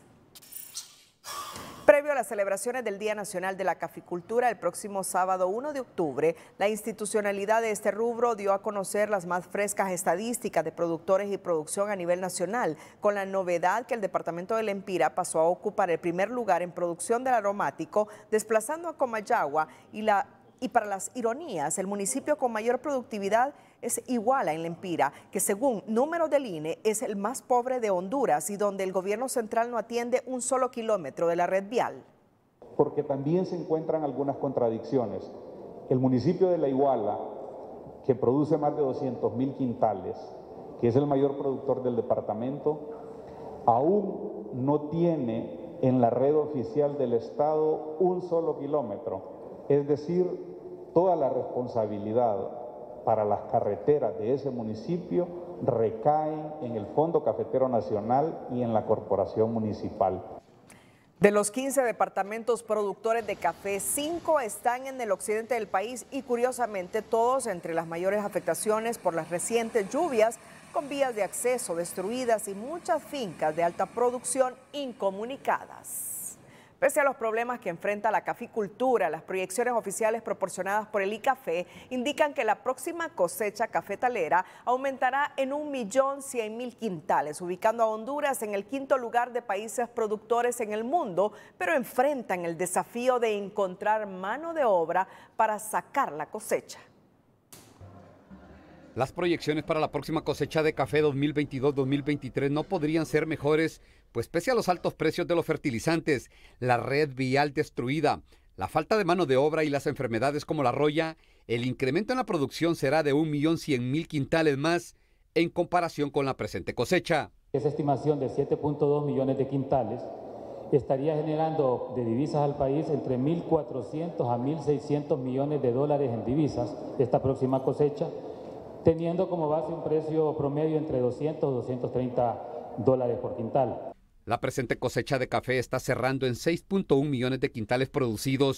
Previo a las celebraciones del Día Nacional de la Caficultura, el próximo sábado uno de octubre, la institucionalidad de este rubro dio a conocer las más frescas estadísticas de productores y producción a nivel nacional, con la novedad que el departamento de Lempira pasó a ocupar el primer lugar en producción del aromático, desplazando a Comayagua y la Y para las ironías, el municipio con mayor productividad es Iguala en Lempira, que según números del I N E es el más pobre de Honduras y donde el gobierno central no atiende un solo kilómetro de la red vial. Porque también se encuentran algunas contradicciones. El municipio de La Iguala, que produce más de doscientos mil quintales, que es el mayor productor del departamento, aún no tiene en la red oficial del Estado un solo kilómetro. Es decir, toda la responsabilidad para las carreteras de ese municipio recae en el Fondo Cafetero Nacional y en la Corporación Municipal. De los quince departamentos productores de café, cinco están en el occidente del país y curiosamente todos entre las mayores afectaciones por las recientes lluvias, con vías de acceso destruidas y muchas fincas de alta producción incomunicadas. Pese a los problemas que enfrenta la caficultura, las proyecciones oficiales proporcionadas por el ICAFE indican que la próxima cosecha cafetalera aumentará en un millón cien mil quintales, ubicando a Honduras en el quinto lugar de países productores en el mundo, pero enfrentan el desafío de encontrar mano de obra para sacar la cosecha. Las proyecciones para la próxima cosecha de café dos mil veintidós dos mil veintitrés no podrían ser mejores, pues pese a los altos precios de los fertilizantes, la red vial destruida, la falta de mano de obra y las enfermedades como la roya, el incremento en la producción será de un millón cien mil quintales más en comparación con la presente cosecha. Esa estimación de siete punto dos millones de quintales estaría generando de divisas al país entre mil cuatrocientos a mil seiscientos millones de dólares en divisas esta próxima cosecha, teniendo como base un precio promedio entre doscientos a doscientos treinta dólares por quintal. La presente cosecha de café está cerrando en seis punto uno millones de quintales producidos,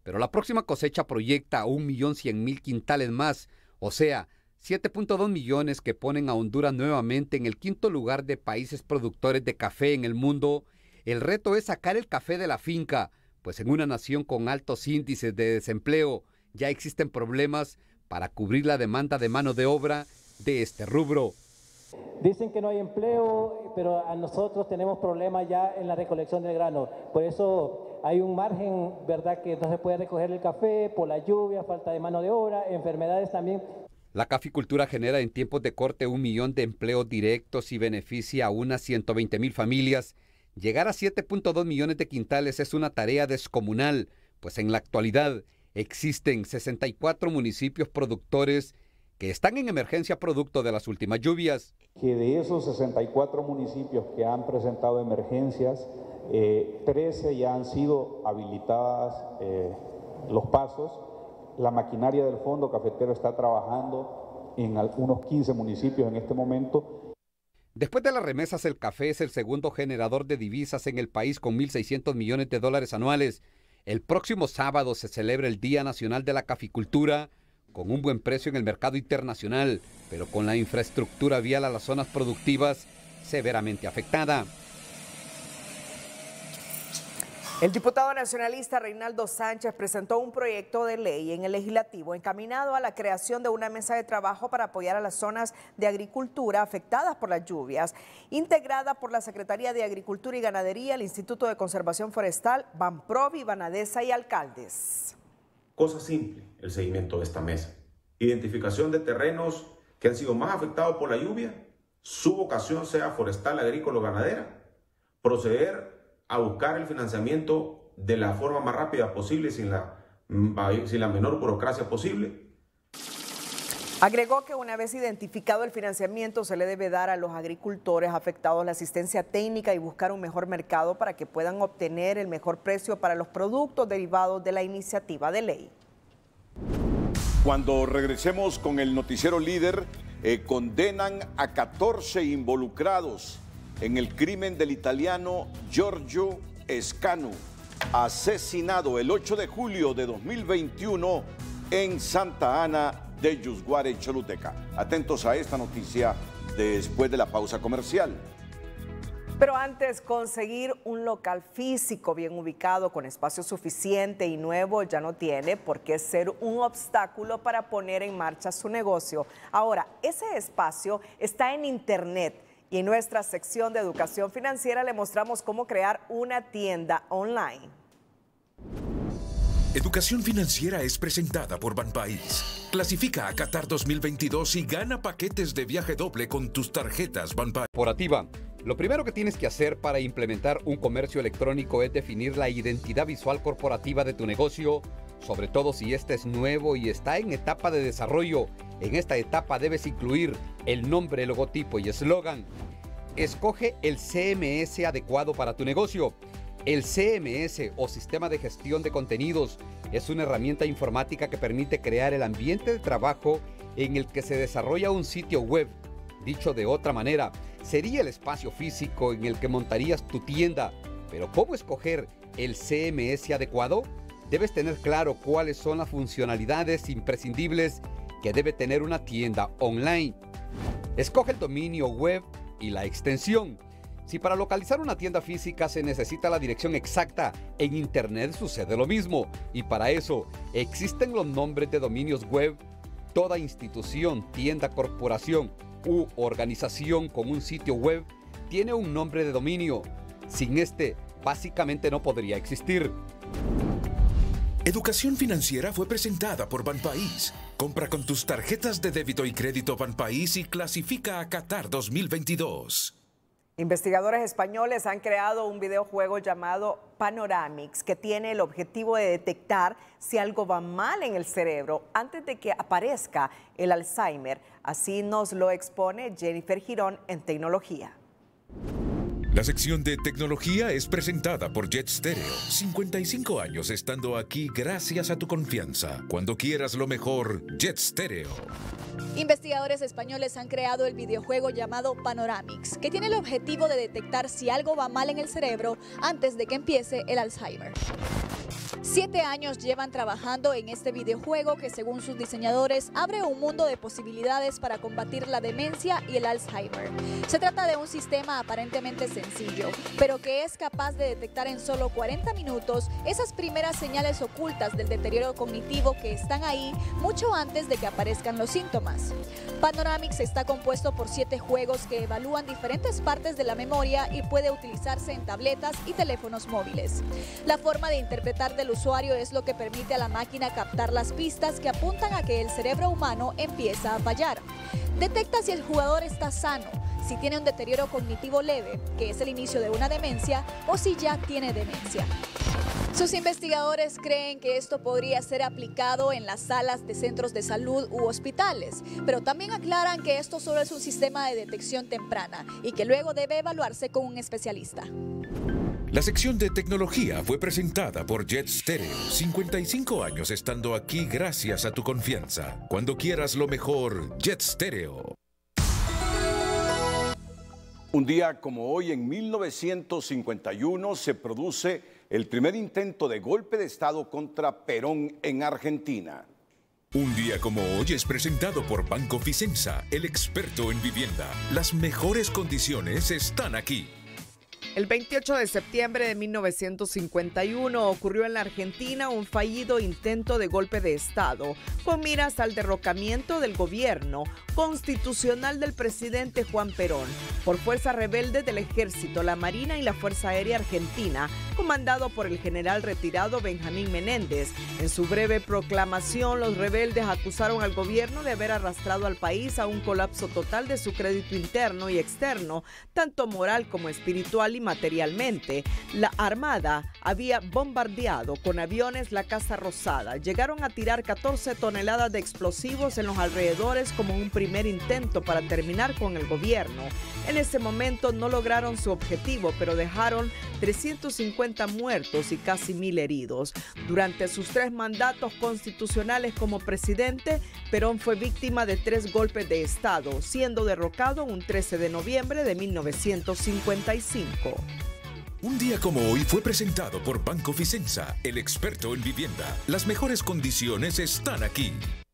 pero la próxima cosecha proyecta un millón cien mil quintales más, o sea, siete punto dos millones que ponen a Honduras nuevamente en el quinto lugar de países productores de café en el mundo. El reto es sacar el café de la finca, pues en una nación con altos índices de desempleo ya existen problemas para cubrir la demanda de mano de obra de este rubro. Dicen que no hay empleo, pero a nosotros tenemos problemas ya en la recolección del grano. Por eso hay un margen, ¿verdad?, que no se puede recoger el café por la lluvia, falta de mano de obra, enfermedades también. La caficultura genera en tiempos de corte un millón de empleos directos y beneficia a unas ciento veinte mil familias. Llegar a siete punto dos millones de quintales es una tarea descomunal, pues en la actualidad existen sesenta y cuatro municipios productores que están en emergencia producto de las últimas lluvias. Que de esos sesenta y cuatro municipios que han presentado emergencias, eh, trece ya han sido habilitadas eh, los pasos. La maquinaria del Fondo Cafetero está trabajando en unos quince municipios en este momento. Después de las remesas, el café es el segundo generador de divisas en el país con mil seiscientos millones de dólares anuales. El próximo sábado se celebra el Día Nacional de la Caficultura, con un buen precio en el mercado internacional, pero con la infraestructura vial a las zonas productivas severamente afectada. El diputado nacionalista Reinaldo Sánchez presentó un proyecto de ley en el legislativo encaminado a la creación de una mesa de trabajo para apoyar a las zonas de agricultura afectadas por las lluvias, integrada por la Secretaría de Agricultura y Ganadería, el Instituto de Conservación Forestal, Banprovi, Banadesa y alcaldes. Cosa simple, el seguimiento de esta mesa. Identificación de terrenos que han sido más afectados por la lluvia, su vocación sea forestal, agrícola o ganadera, proceder a buscar el financiamiento de la forma más rápida posible, sin la, sin la menor burocracia posible. Agregó que una vez identificado el financiamiento se le debe dar a los agricultores afectados la asistencia técnica y buscar un mejor mercado para que puedan obtener el mejor precio para los productos derivados de la iniciativa de ley. Cuando regresemos con el noticiero líder, eh, condenan a catorce involucrados en el crimen del italiano Giorgio Escanu, asesinado el ocho de julio de dos mil veintiuno en Santa Ana de Yusguare, Choluteca. Atentos a esta noticia después de la pausa comercial. Pero antes, conseguir un local físico bien ubicado con espacio suficiente y nuevo ya no tiene por qué ser un obstáculo para poner en marcha su negocio. Ahora, ese espacio está en Internet. Y en nuestra sección de educación financiera le mostramos cómo crear una tienda online. Educación financiera es presentada por Banpaís. Clasifica a Qatar dos mil veintidós y gana paquetes de viaje doble con tus tarjetas Banpaís. Corporativa. Lo primero que tienes que hacer para implementar un comercio electrónico es definir la identidad visual corporativa de tu negocio, sobre todo si este es nuevo y está en etapa de desarrollo. En esta etapa debes incluir el nombre, logotipo y eslogan. Escoge el C M S adecuado para tu negocio. El C M S o Sistema de Gestión de Contenidos es una herramienta informática que permite crear el ambiente de trabajo en el que se desarrolla un sitio web. Dicho de otra manera, sería el espacio físico en el que montarías tu tienda. Pero ¿cómo escoger el C M S adecuado? Debes tener claro cuáles son las funcionalidades imprescindibles que debe tener una tienda online. Escoge el dominio web y la extensión. Si para localizar una tienda física se necesita la dirección exacta, en Internet sucede lo mismo. Y para eso existen los nombres de dominios web. Toda institución, tienda, corporación u organización con un sitio web tiene un nombre de dominio. Sin este, básicamente no podría existir. Educación financiera fue presentada por Banpaís. Compra con tus tarjetas de débito y crédito Banpaís y clasifica a Qatar dos mil veintidós. Investigadores españoles han creado un videojuego llamado Panoramix que tiene el objetivo de detectar si algo va mal en el cerebro antes de que aparezca el Alzheimer. Así nos lo expone Jennifer Girón en Tecnología. La sección de tecnología es presentada por Jet Stereo. cincuenta y cinco años estando aquí gracias a tu confianza. Cuando quieras lo mejor, Jet Stereo. Investigadores españoles han creado el videojuego llamado Panoramix, que tiene el objetivo de detectar si algo va mal en el cerebro antes de que empiece el Alzheimer. Siete años llevan trabajando en este videojuego que, según sus diseñadores, abre un mundo de posibilidades para combatir la demencia y el Alzheimer. Se trata de un sistema aparentemente sencillo, pero que es capaz de detectar en solo cuarenta minutos esas primeras señales ocultas del deterioro cognitivo que están ahí mucho antes de que aparezcan los síntomas. Panoramix está compuesto por siete juegos que evalúan diferentes partes de la memoria y puede utilizarse en tabletas y teléfonos móviles. La forma de interpretar del usuario es lo que permite a la máquina captar las pistas que apuntan a que el cerebro humano empieza a fallar. Detecta si el jugador está sano, si tiene un deterioro cognitivo leve, que es el inicio de una demencia, o si ya tiene demencia. Sus investigadores creen que esto podría ser aplicado en las salas de centros de salud u hospitales, pero también aclaran que esto solo es un sistema de detección temprana y que luego debe evaluarse con un especialista. La sección de tecnología fue presentada por Jet Stereo. cincuenta y cinco años estando aquí gracias a tu confianza. Cuando quieras lo mejor, Jet Stereo. Un día como hoy, en mil novecientos cincuenta y uno, se produce el primer intento de golpe de Estado contra Perón en Argentina. Un día como hoy es presentado por Banco Ficenza, el experto en vivienda. Las mejores condiciones están aquí. El veintiocho de septiembre de mil novecientos cincuenta y uno ocurrió en la Argentina un fallido intento de golpe de Estado con miras al derrocamiento del gobierno constitucional del presidente Juan Perón por fuerzas rebeldes del Ejército, la Marina y la Fuerza Aérea Argentina, comandado por el general retirado Benjamín Menéndez. En su breve proclamación, los rebeldes acusaron al gobierno de haber arrastrado al país a un colapso total de su crédito interno y externo, tanto moral como espiritual y materialmente. La Armada había bombardeado con aviones la Casa Rosada. Llegaron a tirar catorce toneladas de explosivos en los alrededores como un primer intento para terminar con el gobierno. En ese momento no lograron su objetivo, pero dejaron trescientos cincuenta muertos y casi mil heridos. Durante sus tres mandatos constitucionales como presidente, Perón fue víctima de tres golpes de Estado, siendo derrocado un trece de noviembre de mil novecientos cincuenta y cinco. Un día como hoy fue presentado por Banco Ficenza, el experto en vivienda. Las mejores condiciones están aquí.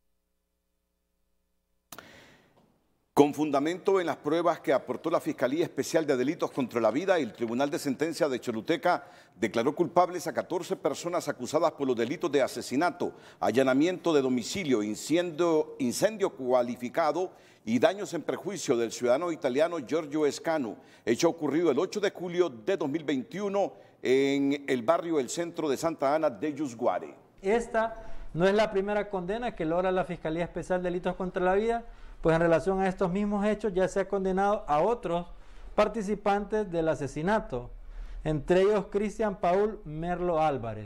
Con fundamento en las pruebas que aportó la Fiscalía Especial de Delitos contra la Vida, el Tribunal de Sentencia de Choluteca declaró culpables a catorce personas acusadas por los delitos de asesinato, allanamiento de domicilio, incendio, incendio cualificado y daños en perjuicio del ciudadano italiano Giorgio Escano, hecho ocurrido el ocho de julio de dos mil veintiuno en el barrio El Centro de Santa Ana de Yusguare. Esta no es la primera condena que logra la Fiscalía Especial de Delitos contra la Vida, pues en relación a estos mismos hechos ya se ha condenado a otros participantes del asesinato, entre ellos Cristian Paul Merlo Álvarez.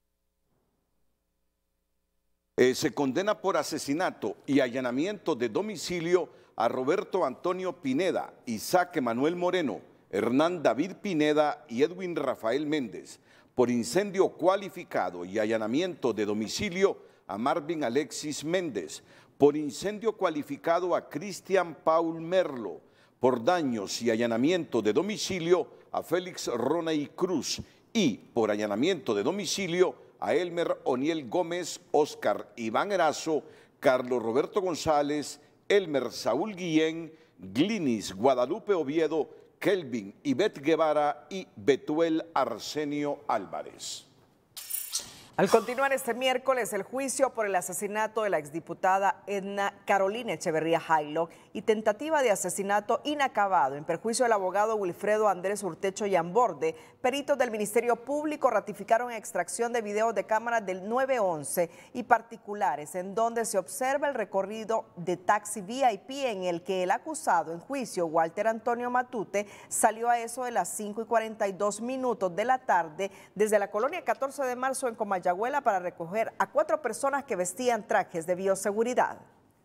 Eh, se condena por asesinato y allanamiento de domicilio a Roberto Antonio Pineda, Isaac Emanuel Moreno, Hernán David Pineda y Edwin Rafael Méndez. Por incendio cualificado y allanamiento de domicilio a Marvin Alexis Méndez. Por incendio cualificado a Cristian Paul Merlo. Por daños y allanamiento de domicilio a Félix Ronay Cruz. Y por allanamiento de domicilio a Elmer Oniel Gómez, Óscar Iván Erazo, Carlos Roberto González, Elmer Saúl Guillén, Glinis Guadalupe Oviedo, Kelvin Ivette Guevara y Betuel Arsenio Álvarez. Al continuar este miércoles el juicio por el asesinato de la exdiputada Edna Carolina Echeverría Jailo y tentativa de asesinato inacabado en perjuicio del abogado Wilfredo Andrés Urtecho Yamborde, peritos del Ministerio Público ratificaron extracción de videos de cámaras del nueve once y particulares en donde se observa el recorrido de taxi V I P en el que el acusado en juicio, Walter Antonio Matute, salió a eso de las cinco y cuarenta y dos minutos de la tarde desde la colonia catorce de marzo en Comayagüela para recoger a cuatro personas que vestían trajes de bioseguridad.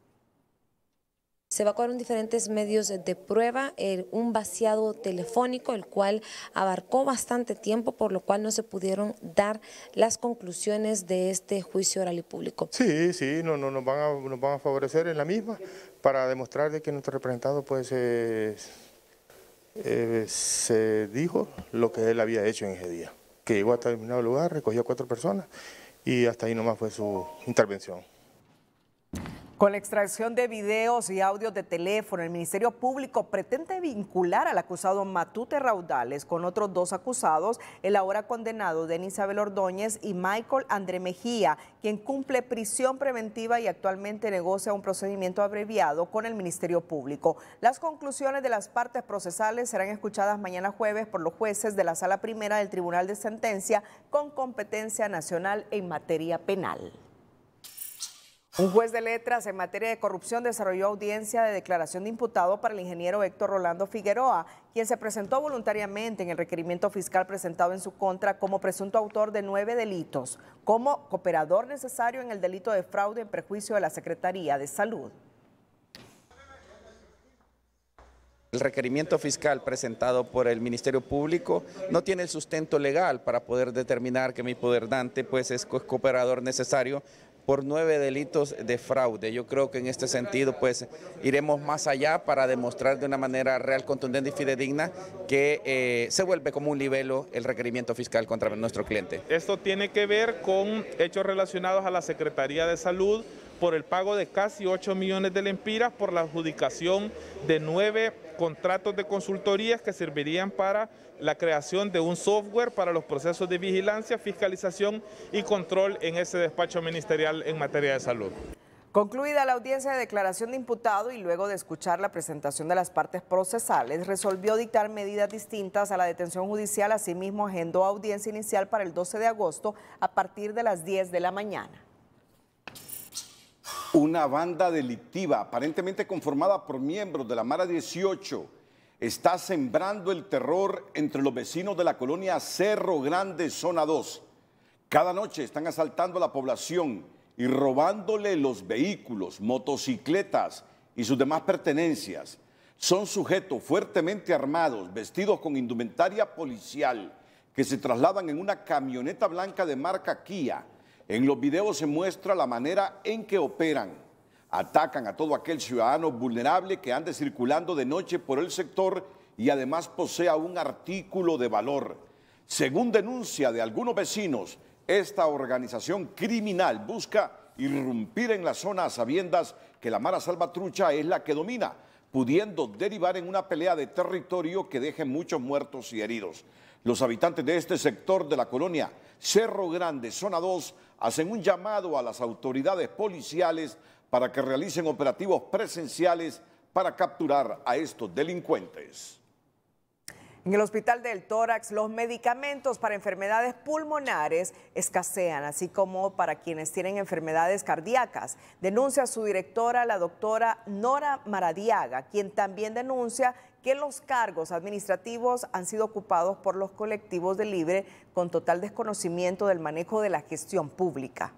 Se evacuaron diferentes medios de prueba, el, un vaciado telefónico, el cual abarcó bastante tiempo, por lo cual no se pudieron dar las conclusiones de este juicio oral y público. Sí, sí, no, no, nos, van a, nos van a favorecer en la misma para demostrar de que nuestro representado pues eh, eh, se dijo lo que él había hecho en ese día. que llegó a determinado lugar, recogió a cuatro personas y hasta ahí nomás fue su intervención. Con la extracción de videos y audios de teléfono, el Ministerio Público pretende vincular al acusado Matute Raudales con otros dos acusados, el ahora condenado Denis Abel Ordóñez y Michael André Mejía, quien cumple prisión preventiva y actualmente negocia un procedimiento abreviado con el Ministerio Público. Las conclusiones de las partes procesales serán escuchadas mañana jueves por los jueces de la Sala Primera del Tribunal de Sentencia con competencia nacional en materia penal. Un juez de letras en materia de corrupción desarrolló audiencia de declaración de imputado para el ingeniero Héctor Rolando Figueroa, quien se presentó voluntariamente en el requerimiento fiscal presentado en su contra como presunto autor de nueve delitos, como cooperador necesario en el delito de fraude en perjuicio de la Secretaría de Salud. El requerimiento fiscal presentado por el Ministerio Público no tiene el sustento legal para poder determinar que mi hipoderdante pues, es cooperador necesario por nueve delitos de fraude. Yo creo que en este sentido pues iremos más allá para demostrar de una manera real, contundente y fidedigna que eh, se vuelve como un libelo el requerimiento fiscal contra nuestro cliente. Esto tiene que ver con hechos relacionados a la Secretaría de Salud por el pago de casi ocho millones de lempiras por la adjudicación de nueve contratos de consultorías que servirían para la creación de un software para los procesos de vigilancia, fiscalización y control en ese despacho ministerial en materia de salud. Concluida la audiencia de declaración de imputado y luego de escuchar la presentación de las partes procesales, resolvió dictar medidas distintas a la detención judicial. Asimismo, agendó audiencia inicial para el doce de agosto a partir de las diez de la mañana. Una banda delictiva, aparentemente conformada por miembros de la Mara dieciocho, está sembrando el terror entre los vecinos de la colonia Cerro Grande, zona dos. Cada noche están asaltando a la población y robándole los vehículos, motocicletas y sus demás pertenencias. Son sujetos fuertemente armados, vestidos con indumentaria policial, que se trasladan en una camioneta blanca de marca Kia. En los videos se muestra la manera en que operan. Atacan a todo aquel ciudadano vulnerable que ande circulando de noche por el sector y además posea un artículo de valor. Según denuncia de algunos vecinos, esta organización criminal busca irrumpir en la zona a sabiendas que la Mara Salvatrucha es la que domina, pudiendo derivar en una pelea de territorio que deje muchos muertos y heridos. Los habitantes de este sector de la colonia Cerro Grande, zona dos, hacen un llamado a las autoridades policiales para que realicen operativos presenciales para capturar a estos delincuentes. En el Hospital del Tórax, los medicamentos para enfermedades pulmonares escasean, así como para quienes tienen enfermedades cardíacas. Denuncia su directora, la doctora Nora Maradiaga, quien también denuncia que los cargos administrativos han sido ocupados por los colectivos de Libre con total desconocimiento del manejo de la gestión pública.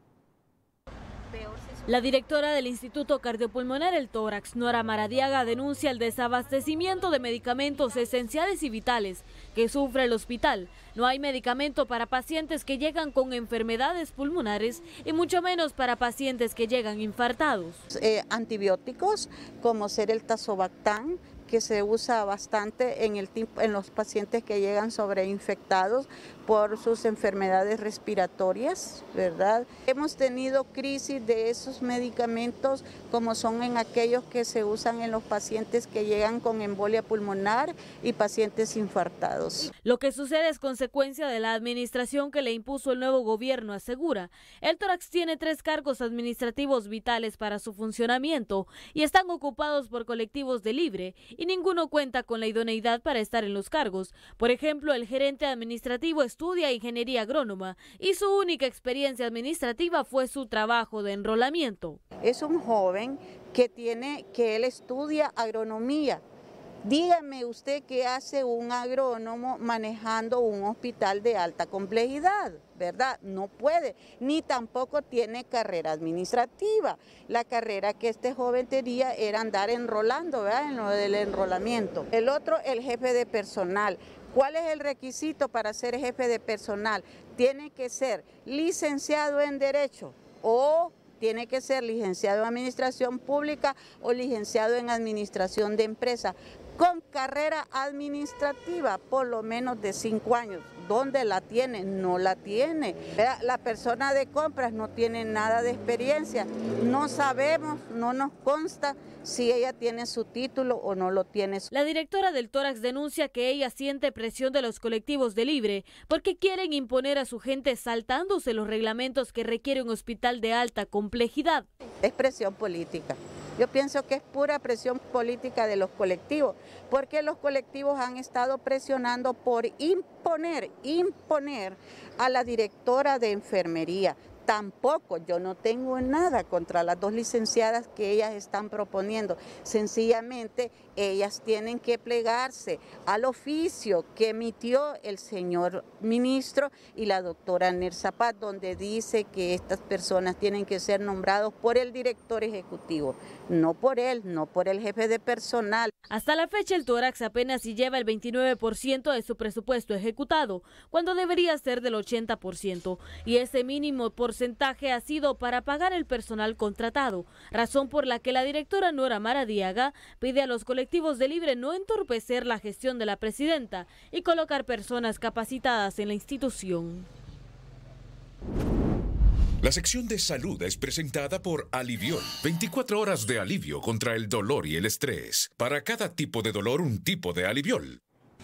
La directora del Instituto Cardiopulmonar El Tórax, Nora Maradiaga, denuncia el desabastecimiento de medicamentos esenciales y vitales que sufre el hospital. No hay medicamento para pacientes que llegan con enfermedades pulmonares y mucho menos para pacientes que llegan infartados. Eh, antibióticos como ser el Tazobactam, que se usa bastante en, el, en los pacientes que llegan sobreinfectados por sus enfermedades respiratorias, ¿verdad? Hemos tenido crisis de esos medicamentos como son en aquellos que se usan en los pacientes que llegan con embolia pulmonar y pacientes infartados. Lo que sucede es consecuencia de la administración que le impuso el nuevo gobierno, asegura. El Tórax tiene tres cargos administrativos vitales para su funcionamiento y están ocupados por colectivos de Libre y ninguno cuenta con la idoneidad para estar en los cargos. Por ejemplo, el gerente administrativo estudia ingeniería agrónoma y su única experiencia administrativa fue su trabajo de enrolamiento. Es un joven que tiene, que él estudia agronomía. Dígame usted qué hace un agrónomo manejando un hospital de alta complejidad, ¿verdad? No puede, ni tampoco tiene carrera administrativa. La carrera que este joven tenía era andar enrolando, ¿verdad? En lo del enrolamiento. El otro, el jefe de personal. ¿Cuál es el requisito para ser jefe de personal? Tiene que ser licenciado en Derecho o tiene que ser licenciado en Administración Pública o licenciado en Administración de Empresa. con carrera administrativa, por lo menos de cinco años. ¿Dónde la tiene? No la tiene. La persona de compras no tiene nada de experiencia. No sabemos, no nos consta si ella tiene su título o no lo tiene. La directora del Tórax denuncia que ella siente presión de los colectivos de Libre porque quieren imponer a su gente saltándose los reglamentos que requiere un hospital de alta complejidad. Es presión política. Yo pienso que es pura presión política de los colectivos, porque los colectivos han estado presionando por imponer, imponer a la directora de enfermería. Tampoco, yo no tengo nada contra las dos licenciadas que ellas están proponiendo. Sencillamente, ellas tienen que plegarse al oficio que emitió el señor ministro y la doctora Nersa Paz, donde dice que estas personas tienen que ser nombrados por el director ejecutivo, no por él, no por el jefe de personal. Hasta la fecha, el Tórax apenas si lleva el veintinueve por ciento de su presupuesto ejecutado, cuando debería ser del ochenta por ciento, y ese mínimo porcentaje ha sido para pagar el personal contratado, razón por la que la directora Nora Maradiaga pide a los colectivos de Libre no entorpecer la gestión de la presidenta y colocar personas capacitadas en la institución. La sección de salud es presentada por Aliviol. veinticuatro horas de alivio contra el dolor y el estrés. Para cada tipo de dolor, un tipo de Aliviol.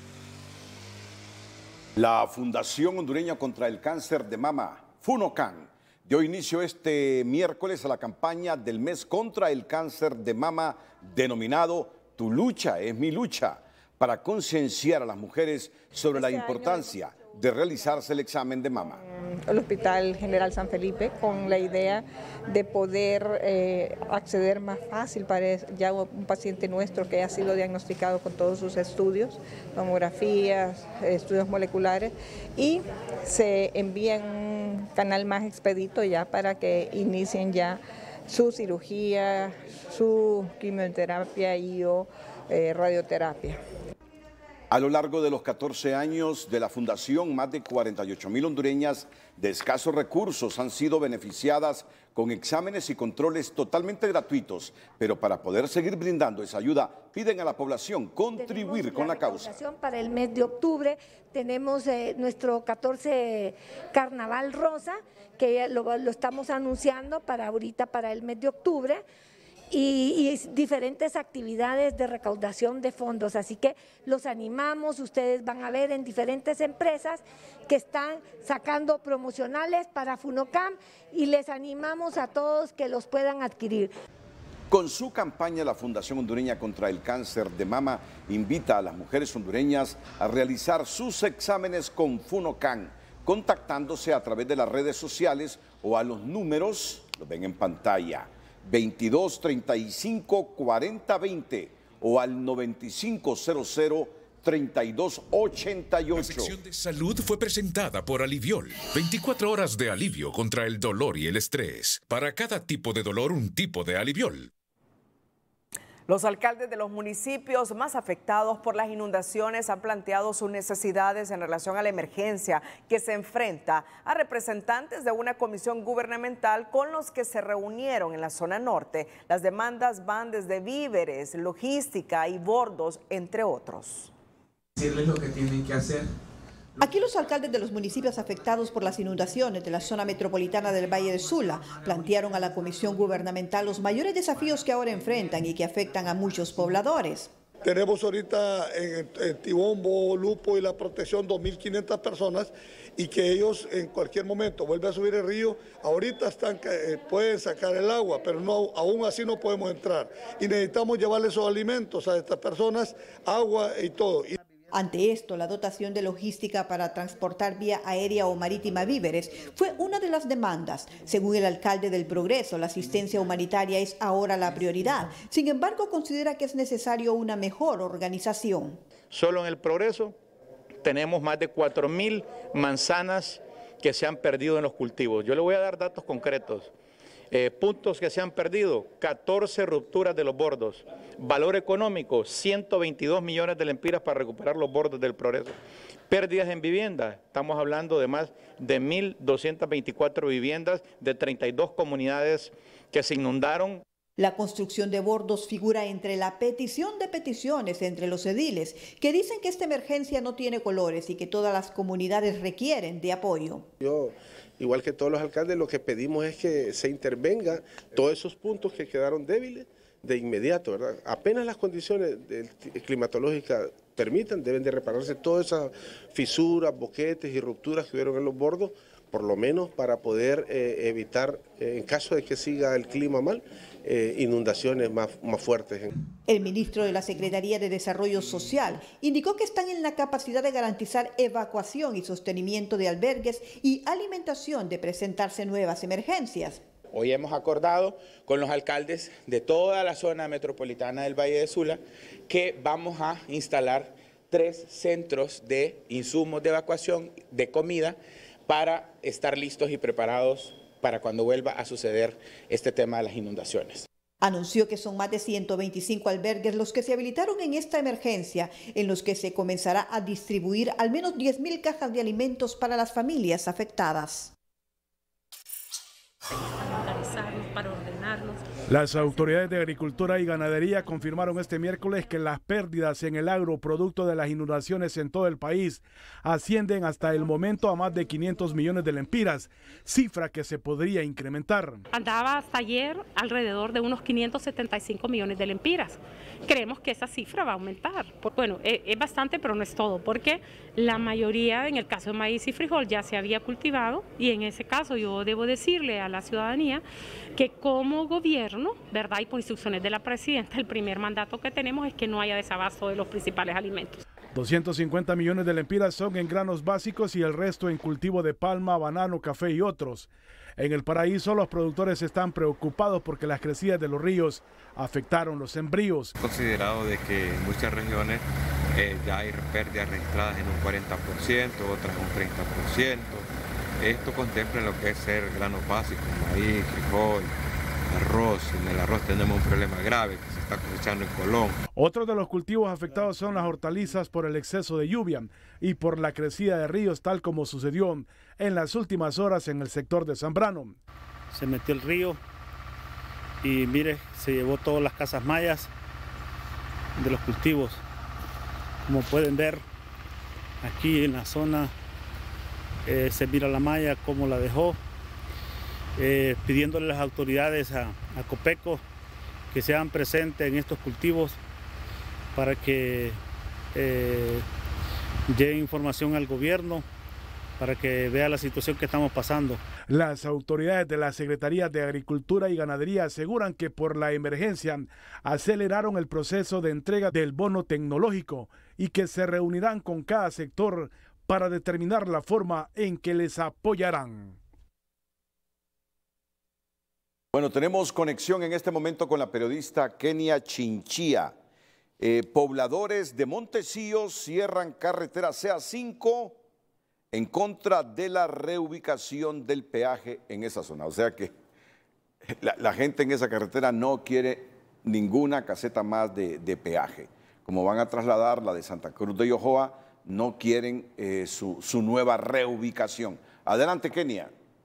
La Fundación Hondureña contra el Cáncer de Mama, FUNOCAN, dio inicio este miércoles a la campaña del mes contra el cáncer de mama denominado Tu lucha es mi lucha, para concienciar a las mujeres sobre la importancia de realizarse el examen de mama. El Hospital General San Felipe, con la idea de poder eh, acceder más fácil para ya un paciente nuestro que ha sido diagnosticado con todos sus estudios, tomografías, estudios moleculares, y se envía en un canal más expedito ya para que inicien ya su cirugía, su quimioterapia y o eh, radioterapia. A lo largo de los catorce años de la fundación, más de cuarenta y ocho mil hondureñas de escasos recursos han sido beneficiadas con exámenes y controles totalmente gratuitos, pero para poder seguir brindando esa ayuda, piden a la población contribuir tenemos con la, la causa. Para el mes de octubre tenemos eh, nuestro catorce Carnaval Rosa, que lo, lo estamos anunciando para ahorita, para el mes de octubre. Y, y diferentes actividades de recaudación de fondos, así que los animamos, ustedes van a ver en diferentes empresas que están sacando promocionales para FUNOCAM y les animamos a todos que los puedan adquirir. Con su campaña, la Fundación Hondureña contra el Cáncer de Mama invita a las mujeres hondureñas a realizar sus exámenes con FUNOCAM, contactándose a través de las redes sociales o a los números, los ven en pantalla, veintidós treinta y cinco cuarenta veinte o al noventa y cinco cero cero treinta y dos ochenta y ocho. La sección de salud fue presentada por Aliviol. veinticuatro horas de alivio contra el dolor y el estrés. Para cada tipo de dolor, un tipo de Aliviol. Los alcaldes de los municipios más afectados por las inundaciones han planteado sus necesidades en relación a la emergencia que se enfrenta a representantes de una comisión gubernamental con los que se reunieron en la zona norte. Las demandas van desde víveres, logística y bordos, entre otros. Decirles lo que tienen que hacer. Aquí los alcaldes de los municipios afectados por las inundaciones de la zona metropolitana del Valle de Sula plantearon a la comisión gubernamental los mayores desafíos que ahora enfrentan y que afectan a muchos pobladores. Tenemos ahorita en, en Tibombo, Lupo y la protección dos mil quinientas personas y que ellos en cualquier momento vuelve a subir el río. Ahorita están, eh, pueden sacar el agua, pero no, aún así no podemos entrar. Y necesitamos llevarle esos alimentos a estas personas, agua y todo. Y Ante esto, la dotación de logística para transportar vía aérea o marítima víveres fue una de las demandas. Según el alcalde del Progreso, la asistencia humanitaria es ahora la prioridad. Sin embargo, considera que es necesario una mejor organización. Solo en el Progreso tenemos más de cuatro mil manzanas que se han perdido en los cultivos. Yo le voy a dar datos concretos. Eh, puntos que se han perdido, catorce rupturas de los bordos. Valor económico, ciento veintidós millones de lempiras para recuperar los bordos del Progreso. Pérdidas en vivienda, estamos hablando de más de mil doscientas veinticuatro viviendas de treinta y dos comunidades que se inundaron. La construcción de bordos figura entre la petición de peticiones entre los ediles, que dicen que esta emergencia no tiene colores y que todas las comunidades requieren de apoyo. Yo, igual que todos los alcaldes, lo que pedimos es que se intervenga todos esos puntos que quedaron débiles de inmediato, ¿verdad? Apenas las condiciones climatológicas permitan, deben de repararse todas esas fisuras, boquetes y rupturas que hubieron en los bordos, por lo menos para poder eh, evitar, eh, en caso de que siga el clima mal, eh, inundaciones más, más fuertes. El ministro de la Secretaría de Desarrollo Social indicó que están en la capacidad de garantizar evacuación y sostenimiento de albergues y alimentación de presentarse nuevas emergencias. Hoy hemos acordado con los alcaldes de toda la zona metropolitana del Valle de Sula que vamos a instalar tres centros de insumos de evacuación de comida para estar listos y preparados para cuando vuelva a suceder este tema de las inundaciones. Anunció que son más de ciento veinticinco albergues los que se habilitaron en esta emergencia, en los que se comenzará a distribuir al menos diez mil cajas de alimentos para las familias afectadas. Para ordenarlos. Las autoridades de Agricultura y Ganadería confirmaron este miércoles que las pérdidas en el agro producto de las inundaciones en todo el país ascienden hasta el momento a más de quinientos millones de lempiras, cifra que se podría incrementar. Andaba hasta ayer alrededor de unos quinientos setenta y cinco millones de lempiras. Creemos que esa cifra va a aumentar. Bueno, es bastante, pero no es todo, porque la mayoría, en el caso de maíz y frijol, ya se había cultivado, y en ese caso yo debo decirle a la ciudadanía que como gobierno, ¿verdad? Y por instrucciones de la presidenta, el primer mandato que tenemos es que no haya desabasto de los principales alimentos. doscientos cincuenta millones de lempiras son en granos básicos y el resto en cultivo de palma, banano, café y otros. En el Paraíso, los productores están preocupados porque las crecidas de los ríos afectaron los sembríos. Considerado de que en muchas regiones eh, ya hay pérdidas registradas en un cuarenta por ciento, otras un treinta por ciento. Esto contempla lo que es ser granos básicos, maíz, frijol, arroz. En el arroz tenemos un problema grave que se está cosechando en Colón. Otros de los cultivos afectados son las hortalizas por el exceso de lluvia y por la crecida de ríos, tal como sucedió en las últimas horas en el sector de Zambrano. Se metió el río y mire, se llevó todas las casas mayas de los cultivos. Como pueden ver, aquí en la zona eh, se mira la malla cómo la dejó, eh, pidiéndole a las autoridades, a, a Copeco, que sean presentes en estos cultivos para que eh, llegue información al gobierno, para que vea la situación que estamos pasando. Las autoridades de la Secretaría de Agricultura y Ganadería aseguran que por la emergencia aceleraron el proceso de entrega del bono tecnológico y que se reunirán con cada sector para determinar la forma en que les apoyarán. Bueno, tenemos conexión en este momento con la periodista Kenia Chinchilla. Eh, pobladores de Montecillos cierran carretera C A cinco en contra de la reubicación del peaje en esa zona. O sea que la, la gente en esa carretera no quiere ninguna caseta más de, de peaje. Como van a trasladar la de Santa Cruz de Yojoa, no quieren eh, su, su nueva reubicación. Adelante, Kenia.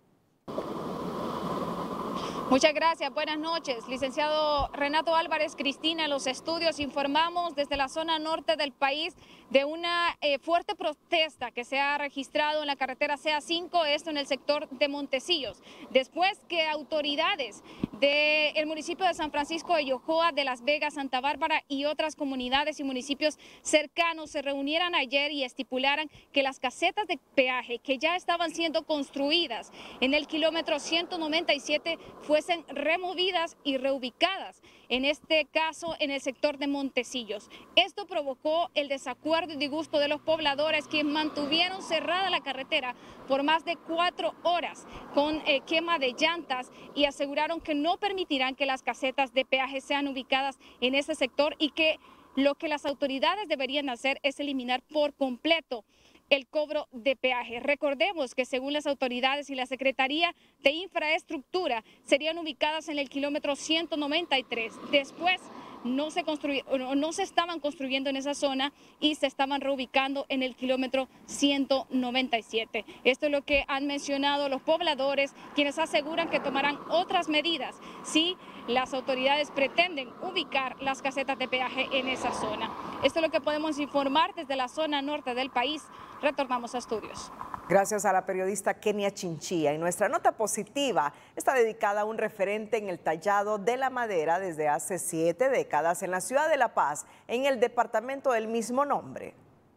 Muchas gracias, buenas noches. Licenciado Renato Álvarez, Cristina, en los estudios informamos desde la zona norte del país de una eh, fuerte protesta que se ha registrado en la carretera C A cinco, esto en el sector de Montecillos, después que autoridades del municipio de San Francisco de Yojoa, de Las Vegas, Santa Bárbara y otras comunidades y municipios cercanos se reunieran ayer y estipularan que las casetas de peaje que ya estaban siendo construidas en el kilómetro ciento noventa y siete fuesen removidas y reubicadas, en este caso en el sector de Montecillos. Esto provocó el desacuerdo y disgusto de los pobladores, quienes mantuvieron cerrada la carretera por más de cuatro horas con eh, quema de llantas y aseguraron que no permitirán que las casetas de peaje sean ubicadas en ese sector y que lo que las autoridades deberían hacer es eliminar por completo el cobro de peaje. Recordemos que según las autoridades y la Secretaría de Infraestructura serían ubicadas en el kilómetro ciento noventa y tres. Después no se, no se estaban construyendo en esa zona y se estaban reubicando en el kilómetro ciento noventa y siete. Esto es lo que han mencionado los pobladores, quienes aseguran que tomarán otras medidas si las autoridades pretenden ubicar las casetas de peaje en esa zona. Esto es lo que podemos informar desde la zona norte del país. Retornamos a estudios. Gracias a la periodista Kenia Chinchilla. Y nuestra nota positiva está dedicada a un referente en el tallado de la madera desde hace siete décadas en la ciudad de La Paz, en el departamento del mismo nombre.